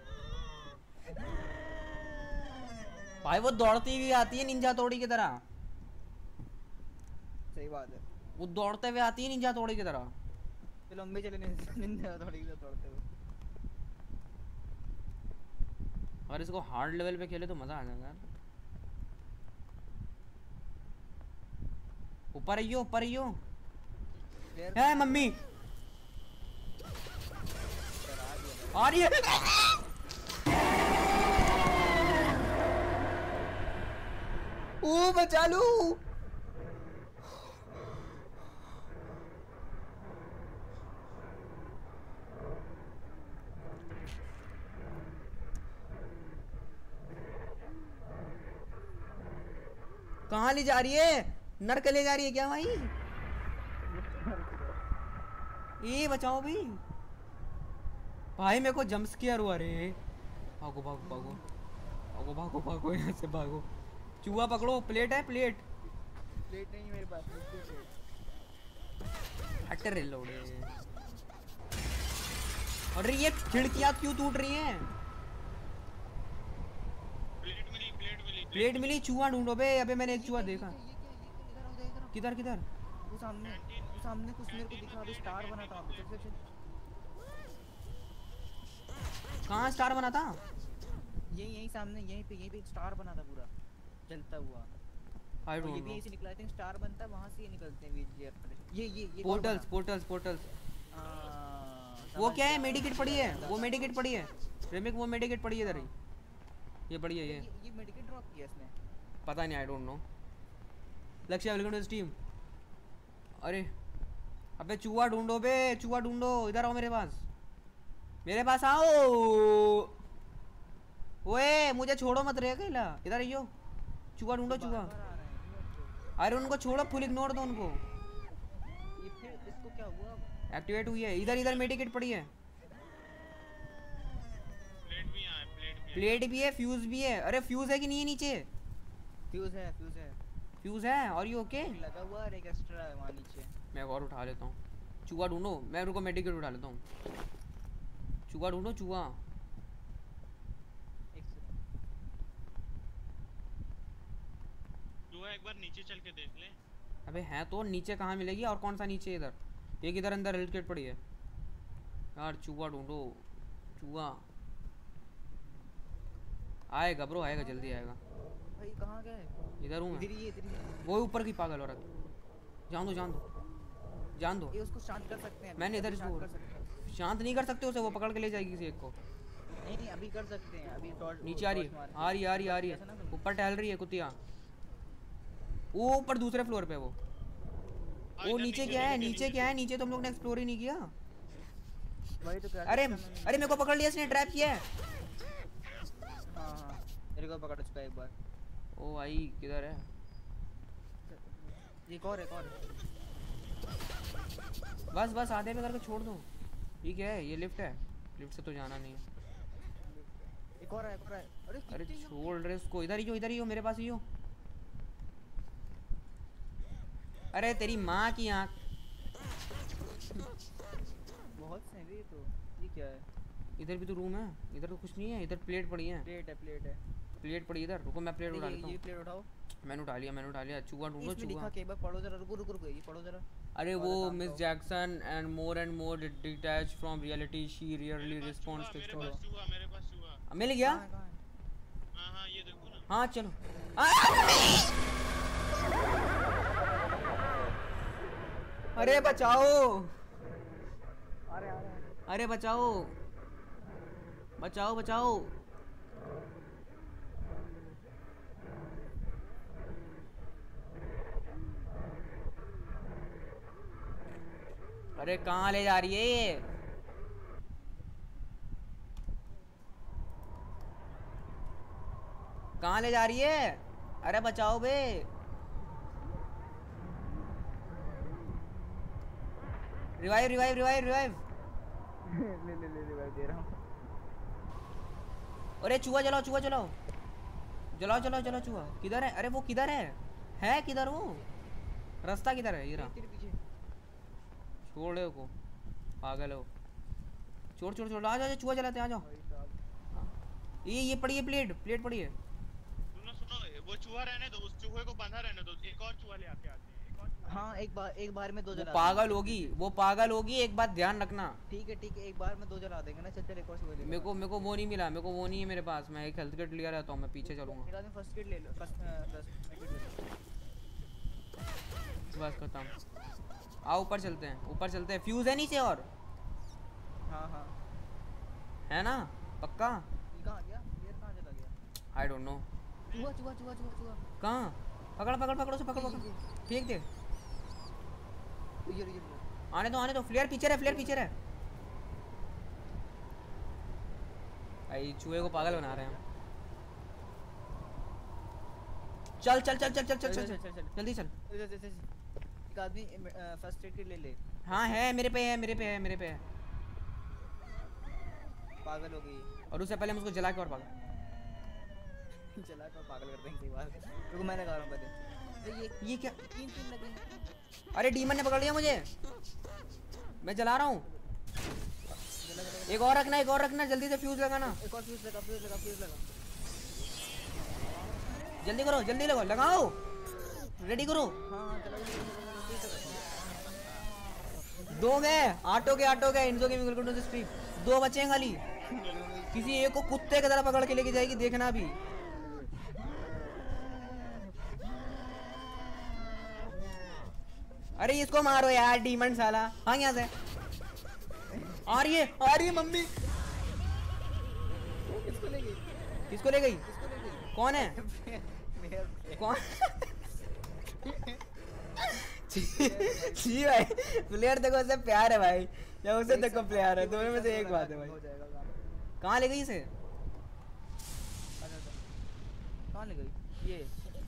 भाई वो दौड़ती हुई आती है निंजा तोड़ी की तरह। सही बात है। वो दौड़ते हुए आती है निंजा तोड़ी की तरह। तो लंबे चले निंजा थोड़ी सा दौड़ते हुए। अगर इसको हार्ड लेवल पे खेले तो मजा आ जाएगा यार। ऊपर आइयो ऊपर आइयो। है मम्मी आ रही है। ओ बचा लू। कहाँ ले जा रही है? नरक ले जा रही है क्या भाई? ये बचाओ भी भाई, मेरे को जंप स्केयर हुआ रे। भागो भागो भागो भागो भागो भागो यहाँ से भागो। चूहा पकड़ो। प्लेट है प्लेट। प्लेट नहीं मेरे पास। हट रे लोड़े। अरे ये खिड़कियाँ क्यों टूट रही हैं? प्लेट मिली प्लेट मिली प्लेट मिली। चूहा ढूंढो बे। अबे मैंने एक चूहा देखा। किधर किधर? वो सामने वो सामने कुछ मेरे को दिखा। अभी स्टार बना था। चल चल चल। कहाँ स्टार बना था? यही यही सामने यहीं पे यहीं पे एक स्टार बना था पूरा जलता हुआ। आई और ये डोंट भी नो। ऐसे निकला। आई थिंक स्टार बनता है वहां से ये निकलते हैं ये ये ये ये पोर्टल्स पोर्टल्स पोर्टल्स। पोर्टल्स। वो क्या है? मेडिकेट पड़ी है। वो मेडिकेट पड़ी है रेमिक। वो मेडिकेट पड़ी है इधर ही। ये पड़ी है ये। ये मेडिकेट ड्रॉप किया इसने। पता नहीं, I don't know. Lakshya welcome to team. अरे अबे चूहा ढूंढो बे। चूहा ढूंढो। इधर आओ मेरे पास। मेरे पास आओ। ओए मुझे छोड़ो मत रे अकेला। इधर आइयो। चूहा ढूंढो चूहा। अरे उनको छोड़ो। फुल इग्नोर दो उनको। ये फिर इसको क्या हुआ? एक्टिवेट हुई है। इधर इधर मेडिकेट पड़ी है। प्लेट भी यहाँ है प्लेट भी है। प्लेट भी है फ्यूज भी है। अरे फ्यूज है कि नहीं है नीचे? फ्यूज है फ्यूज है फ्यूज है। और ये ओके? लगा हुआ है। एक एक्स्ट्रा है वहां नीचे। मैं एक और उठा लेता हूँ। चूहा ढूंढो। मैं रुको मेडिकेट उठा लेता हूँ। चूहा ढूंढो चूहा। एक सेकंड। तू एक बार नीचे चल के देख ले। अबे हैं तो नीचे कहाँ मिलेगी? और कौन सा नीचे? इधर एक इधर अंदर हेल्थ किट पड़ी है यार। चूहा ढूंढो चूहा। आएगा ब्रो आएगा जल्दी आएगा। भाई कहाँ गए? इधर हूँ इधर मैं। ही है, इधर ही है। वो ऊपर की पागल औरत। जान दो जान दो जान दो। ये उसको शांत कर सकते हैं। मैंने इधर शांत इसको कर सकते हैं। शांत नहीं कर सकते उसे। वो पकड़ के ले जाएगी किसी एक को। नहीं नहीं अभी कर सकते हैं। अभी टॉर्च नीचे आ रही है आ रही है आ रही है आ रही है। ऊपर टहल रही है कुतिया। वो ऊपर दूसरे फ्लोर पे। वो वो नीचे क्या है? नीचे क्या है? नीचे तुम लोग ने एक्सप्लोर ही नहीं किया। वही तो कर। अरे अरे मेरे को पकड़ लिया इसने। ट्रैप किया है। हाँ हाँ मेरे को पकड़ चुका है एक बार। ओ भाई किधर है? एक और एक और। बस बस आधे पे करके छोड़ दो। ठीक है ये लिफ्ट है। लिफ्ट से तो जाना नहीं है। एक और है एक और है। अरे अरे कितने हैं? छोड़ रहे उसको। इधर ही हो इधर ही हो मेरे पास ही हो। अरे तेरी माँ की आँख। बहुत से हैं ये तो। ये क्या है? इधर भी तो रूम है। इधर तो कुछ नहीं है। इधर प्लेट पड़ी है। प्लेट है प्लेट है। प्लेट पड़ी इधर। रुको मैं प्लेट उठा ये लेता ये हूँ। प्लेट उठाओ। मैंने उठा लिया मैंने उठा लिया। चूहा ढूंढो इसमें लिखा चूहा। के बार पढ़ो जरा। रुको रुको रुको ये पढ़ो जरा। अरे और वो काम मिस करो। Jackson and more and more detach from reality she rarely responds to मेरे स्टोरी। पास चूहा मेरे पास चूहा। मिल गया? कहाँ है, कहाँ है? हाँ हाँ ये देखो ना। हाँ चलो। अरे बचाओ। अरे अरे अरे बचाओ बचाओ बचाओ। अरे कहाँ ले जा रही है ये? कहाँ ले जा रही है? अरे बचाओ बे। Revive revive revive revive. ले ले ले ले दे रहा हूँ। अरे चूहा जलाओ चूहा जलाओ जलाओ जलाओ जलाओ चूहा। किधर है? अरे वो किधर है? है किधर वो? रास्ता किधर है? ये रहा। तेरे पीछे। छोड़ दे को। पागल हो। छोड़ छोड़ छोड़, आ जाओ चूहा जलाते आ जाओ। ये ये पड़ी है प्लेट, प्लेट पड़ी है। सुनो सुनो, वो चूहा रहने दो, उस चूहे को बंधा रहने दो, एक और चूहा ले आके आते हैं, एक और चूहा। हाँ एक बार एक बार में दो वो जला पागल होगी, वो पागल होगी, एक बात ध्यान रखना। ठीक है ठीक है, एक बार में दो जला देंगे ना। चल चल एक और चूहा ले। मेरे को मेरे को वो नहीं मिला, मेरे को वो नहीं है मेरे पास। मैं एक हेल्थ किट लिया रहता हूँ, मैं पीछे चलूंगा। एक आदमी फर्स्ट किट ले लो, फर्स्ट फर्स्ट किट ले लो। बस खत्म। आओ ऊपर चलते हैं, ऊपर चलते हैं। फ्यूज है नीचे और हाँ हाँ है ना पक्का? ये कहाँ गया? ये कहाँ चला गया? I don't know. चूहा चूहा चूहा चूहा चूहा। कहाँ? पकड़ पकड़ पकड़ उसे, पकड़ पकड़, फेंक दे। ये ये आने दो आने दो, फ्लेयर पीछे रहे, फ्लेयर पीछे रहे। भाई चूहे को पागल बना रहे हैं। चल चल चल चल चल चल चल चल जल्दी चल। एक आदमी फर्स्ट एड किट ले ले। हाँ है मेरे पे, है मेरे पे, है मेरे पे है। पागल हो गई। और उससे पहले हम उसको जला के और पागल चला कर पागल करते हैं कई बार। रुको मैं लगा रहा हूँ पहले। अरे ये ये क्या? तीन तीन लगे। अरे डीमन ने पकड़ लिया मुझे, मैं जला रहा हूँ। एक और रखना, एक और रखना, जल्दी से फ्यूज लगाना। एक और फ्यूज लगा, फ्यूज लगा, फ्यूज लगा। जल्दी करो, जल्दी लगाओ, लगाओ, रेडी करो। हाँ हाँ चला चला। दो गए, आटो के आटो गए। इनजो gaming welcome to the stream. दो बचे हैं खाली। किसी एक को कुत्ते की तरह पकड़ के लेके जाएगी, देखना अभी। अरे इसको मारो यार, डीमन साला। हाँ यहाँ से आ रही है, आ रही है मम्मी। किसको ले गई? किसको ले गई? किसको ले गई? कौन है? मेरे कौन? जी भाई, प्लेयर देखो उससे प्यार है भाई, या उसे देखो प्यार है, दोनों में से एक बात है भाई। हो जाएगा काम। कहाँ ले गई इसे? कहाँ ले गई ये?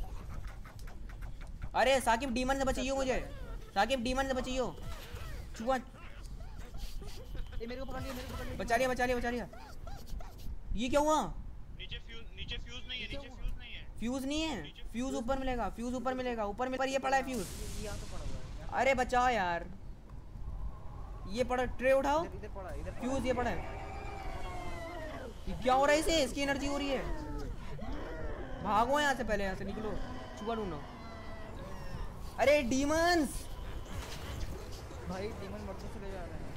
अरे साकिब डीमन से बचाइयो मुझे, साकिब डीमन से बचाइयो। चूहा ये मेरे को पकड़ लिया, मेरे को पकड़ लिया। बचा लिया, बचा लिया, बचा लिया। ये क्या हुआ? नीचे फ्यूज, नीचे फ्यूज नहीं है, नीचे फ्यूज नहीं है। फ्यूज नहीं है? फ्यूज ऊपर मिलेगा, फ्यूज ऊपर मिलेगा, ऊपर में पर ये पड़ा है फ्यूज। ये यहाँ तो पड़ा हुआ है। अरे बचाओ यार, ये पड़ा, ट्रे उठाओ। इधर इधर पड़ा, इधर फ्यूज ये पड़ा है। ये क्या हो रहा है इसे? इसकी एनर्जी हो रही है। भागो यहाँ से, पहले यहाँ से निकलो, चूहा ढूंढो। अरे डीमंस भाई डीमन मर्दों से ले जा रहे हैं।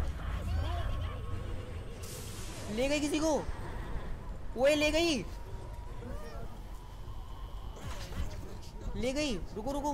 ले गई किसी को, ओए ले गई, ले गई। रुको रुको,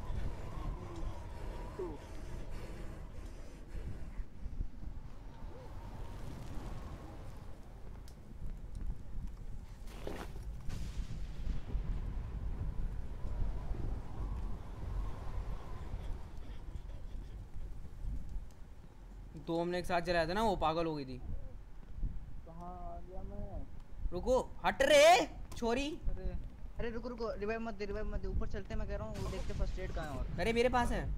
तो हमने एक साथ जलाया था ना, वो पागल हो गई थी। कहाँ आ गया मैं? रुको, हट रे छोरी। अरे अरे रुको रुको, रिवाइव मत दे, रिवाइव मत दे। ऊपर चलते, मैं कह रहा हूँ वो देखते फर्स्ट एड कहाँ है। और अरे मेरे पास है।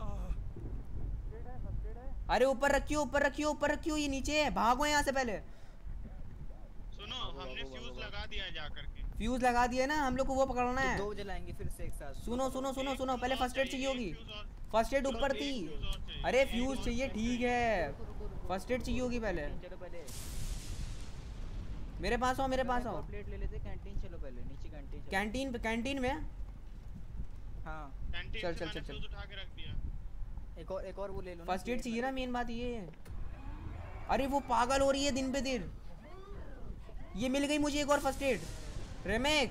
अरे ऊपर रखियो, ऊपर रखियो, ऊपर रखियो, ये नीचे है। भागो यहाँ से पहले। सुनो, हमने फ्यूज लगा दिया है जा करके। फ्यूज लगा दिया ना, हम लोग को वो पकड़ना है। दो जलाएंगे फिर से एक साथ। सुनो सुनो सुनो सुनो, पहले फर्स्ट एड चाहिए होगी। फर्स्ट एड ऊपर थी। अरे फ्यूज चाहिए, ठीक है, फर्स्ट एड चाहिए होगी पहले। चलो पहले मेरे पास आओ, मेरे पास आओ। प्लेट ले लेते। कैंटीन चलो पहले, नीचे कैंटीन चलो। कैंटीन, कैंटीन में। हाँ कैंटीन चल, से चल, मैंने चल, चल। फ्यूज उठा के रख दिया। एक और एक और वो ले लो। फर्स्ट एड चाहिए ना, मेन बात ये है। अरे वो पागल हो रही है दिन पे दिन। ये मिल गई मुझे एक और फर्स्ट एड, रेमेक।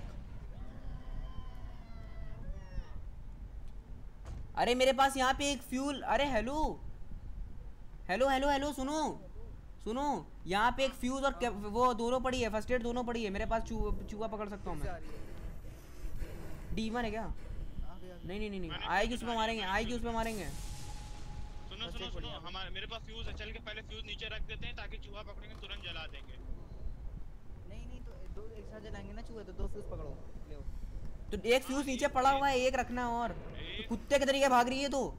अरे मेरे पास यहाँ पे एक फ्यूल। अरे हेलो हेलो हेलो हेलो, सुनो सुनो, यहाँ पे एक फ्यूज और क्या- वो दोनों पड़ी है, फर्स्ट एड दोनों पड़ी है मेरे पास। चू, चूहा पकड़ सकता हूँ मैं। डीमन है क्या? नहीं नहीं नहीं नहीं, आएगी उसमें मारेंगे, आएगी उसमें मारेंगे। सुनो सुनो सुनो, हमारे मेरे पास फ्यूज है, चल के पहले फ्यूज नीचे रख देते हैं ताकि चूहा पकड़ेंगे तुरंत जला देंगे। नहीं नहीं, तो दो एक साथ जलाएंगे ना चूहे, तो दो फ्यूज पकड़ो ले आओ। तो एक फ्यूज नीचे पड़ा हुआ है, एक रखना। और तो कुत्ते के तरीके भाग रही है, तो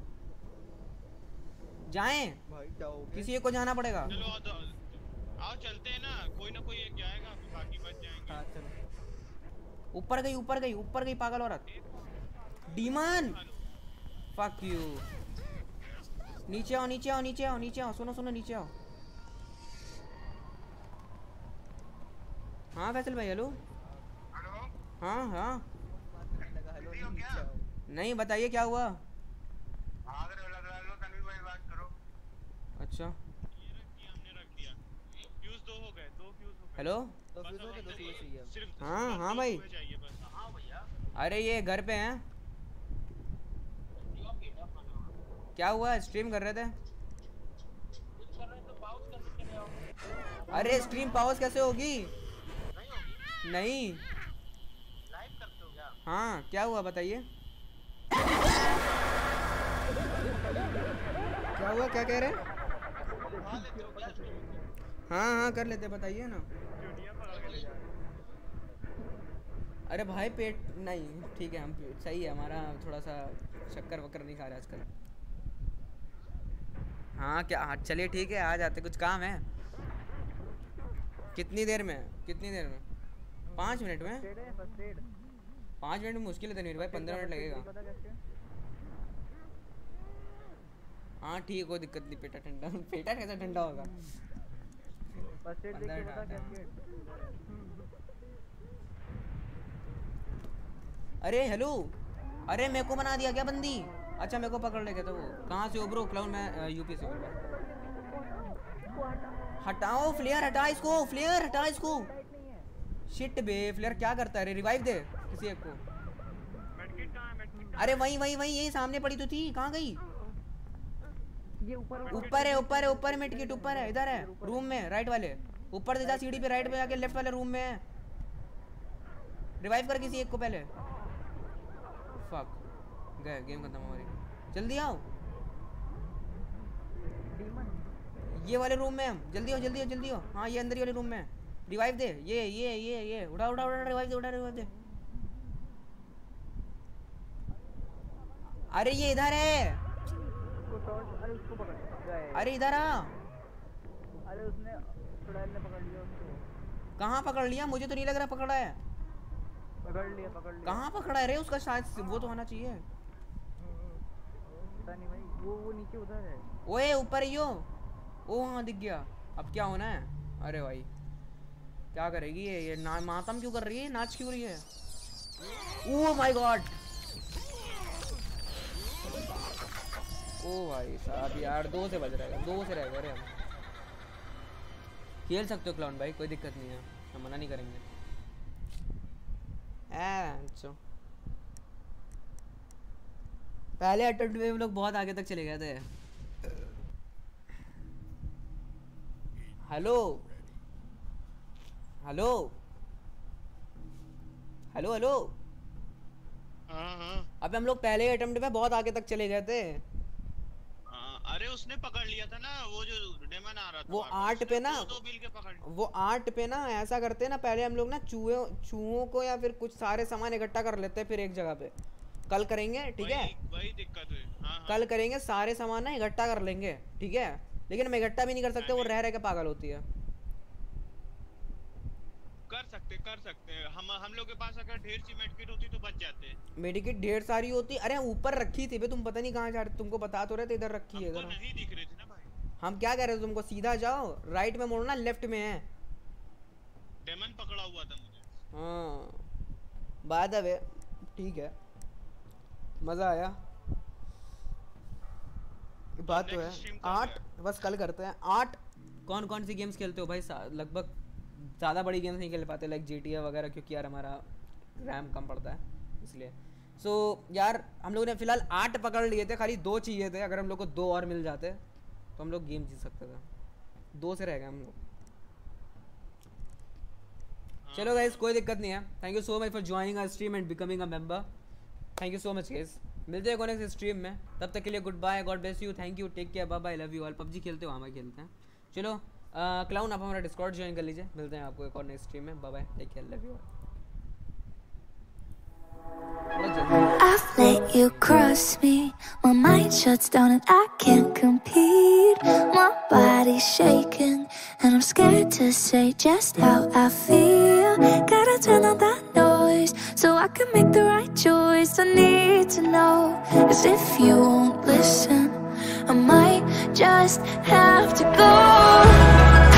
जाएं, भाई क्या हो गया? किसी एक को जाना पड़ेगा। चलो आओ तो- आओ चलते हैं ना, कोई ना कोई एक जाएगा, बाकी बच जाएंगे। हाँ चलो। ऊपर गई, ऊपर गई, ऊपर गई पागल औरत। Demon fuck you. नीचे आओ, नीचे आओ, नीचे आओ, नीचे आओ। सुनो सुनो, नीचे आओ। हाँ फैसल भाई हेलो। हेलो हाँ हाँ लगा हेलो फ्री हो क्या? नहीं बताइए क्या हुआ। अगर लगा लो तभी भाई बात करो। अच्छा ये रख दिया हमने रख दिया। फ्यूज दो हो गए दो फ्यूज हो गए। हेलो। तो बस फ्यूज अब हो गए, दो हमने फ्यूज चाहिए अब। सिर्फ हाँ, बस हाँ दो भाई। चूहे चाहिए बस। हाँ भैया अरे ये घर पे हैं। क्या हुआ स्ट्रीम कर रहे थे। अरे स्ट्रीम पाउज कैसे होगी। नहीं होगी। नहीं लाइव करते हो क्या? हाँ क्या हुआ बताइए। क्या हुआ क्या कह रहे हैं। खा लेते हो क्या स्ट्रीम? हाँ हाँ कर लेते बताइए ना। चूतिया पकड़ के ले जा रहे हैं। अरे भाई पेट नहीं ठीक है हम सही है हमारा थोड़ा सा शक्कर वक्कर नहीं खा रहे आजकल। हाँ क्या हाँ चलिए ठीक है आ जाते कुछ काम है। कितनी देर में कितनी देर में पाँच मिनट में। फर्स्ट एड है, फर्स्ट एड। पाँच मिनट में मुश्किल है तनवीर भाई पंद्रह मिनट लगेगा। पता कैसे? हाँ ठीक कोई दिक्कत नहीं पेटा ठंडा पेटा कैसा ठंडा होगा। फर्स्ट एड देख के पंद्रह बता मिनट, कैसे? अरे हेलो। अरे मेरे को बना दिया क्या बंदी। अच्छा मेरे को पकड़ ले गया था वो। कहाँ से हो ब्रो क्लाउन मैं यूपी से हूँ। हटाओ फ्लेयर हटा इसको फ्लेयर हटा इसको। शिट बे फ्लेयर क्या करता है रे रिवाइव दे किसी एक को। मेडकिट कहाँ है? मेडकिट अरे वही वही वही यही सामने पड़ी तो थी कहाँ गई। ये ऊपर ऊपर है ऊपर है ऊपर है मिडकिट ऊपर है इधर है रूम में राइट वाले ऊपर से जा सीढ़ी पे राइट पे जाके लेफ्ट वाले रूम में है। रिवाइव कर किसी एक को पहले। फक गए गेम खत्म हमारी। जल्दी आओ ये वाले रूम में हम जल्दी हो जल्दी हो जल्दी हो। हाँ ये अंदर ही वाले रूम में रिवाइव दे ये ये ये ये उड़ा उड़ा उड़ा रिवाइव दे उड़ा रिवाइव दे। अरे ये इधर है। अरे उसको पकड़ गए। अरे इधर आ। अरे उसने चुड़ैल ने पकड़ लिया उसको। कहाँ पकड़ लिया मुझे तो नहीं लग रहा पकड़ा है। पकड़ लिया पकड़ लिया। कहाँ पकड़ा है रे उसका शायद से- वो तो होना चाहिए। पता नहीं भाई वो वो नीचे उधर है। ओए ऊपर ही हो। ओ हाँ दिख गया। अब क्या होना है। अरे भाई क्या करेगी ये ये ना मातम क्यों कर रही है नाच क्यों रही है। ओह माय गॉड। ओ भाई साहब यार दो से बज रहा है दो से रह गए रे हम। खेल सकते हो क्लाउन भाई कोई दिक्कत नहीं है हम मना नहीं करेंगे। अच्छा पहले अटेम्प्ट में हम लोग बहुत आगे तक चले गए थे। Hello hello hello hello. हाँ हाँ अबे हम लोग पहले अटेम्प्ट में बहुत आगे तक चले गए थे। हाँ, अरे उसने पकड़ लिया था ना वो जो डेमन आ रहा था वो वहाँ पे, आठ उसने पे ना दो दो मिल के पकड़ लिया। वो आठ पे ना ऐसा करते हैं ना पहले हम लोग ना चूहे चूहों को या फिर कुछ सारे सामान इकट्ठा कर लेते हैं फिर एक जगह पे। कल करेंगे ठीक है वही वही दिक्कत हुई। हाँ हाँ कल करेंगे सारे सामान ना इकट्ठा कर लेंगे ठीक है। लेकिन हम इकट्ठा भी नहीं कर सकते वो रह रह के पागल होती है। कर सकते कर सकते हम हम लोग के पास अगर ढेर सी मेडकिट होती तो बच जाते। मेडिकेट ढेर सारी होती अरे ऊपर रखी थी बे तुम पता नहीं कहाँ जा रहे तुमको बता तो रहे थे इधर रखी है हमको इधर। नहीं दिख रही थी ना भाई। हम क्या कह रहे थे तुमको सीधा जाओ राइट में मोड़ना लेफ्ट में है। डेमन पकड़ा हुआ था मुझे। हाँ बात है वे ठीक है मज़ा आया। बात तो है next stream कब आठ बस कल करते हैं आठ। कौन कौन सी गेम्स खेलते हो भाई लगभग ज़्यादा बड़ी गेम्स नहीं खेल पाते लाइक जी टी ए वगैरह क्योंकि यार हमारा रैम कम पड़ता है इसलिए। सो so, यार हम लोगों ने फिलहाल आठ पकड़ लिए थे खाली दो चाहिए थे अगर हम लोग को दो और मिल जाते तो हम लोग गेम जीत सकते थे। दो से रह गए हम लोग। चलो गाइस कोई दिक्कत नहीं है। Thank you so much for joining our stream and becoming a member. Thank you so much guys मिलते हैं नेक्स्ट स्ट्रीम में तब तक के लिए goodbye God bless you thank you take care bye bye love you all. PUBG खेलते हो हमें खेलते हैं चलो क्लाउन आप हमारा डिस्कॉर्ड ज्वाइन कर लीजिए। मिलते हैं आपको एक और नेक्स्ट स्ट्रीम में bye bye take care love you all. I've let you cross me. My mind shuts down and I can't compete. My body's shaking and I'm scared to say just how I feel. Gotta turn on that noise so I can make the right choice. I need to know, 'cause if you won't listen, I might just have to go.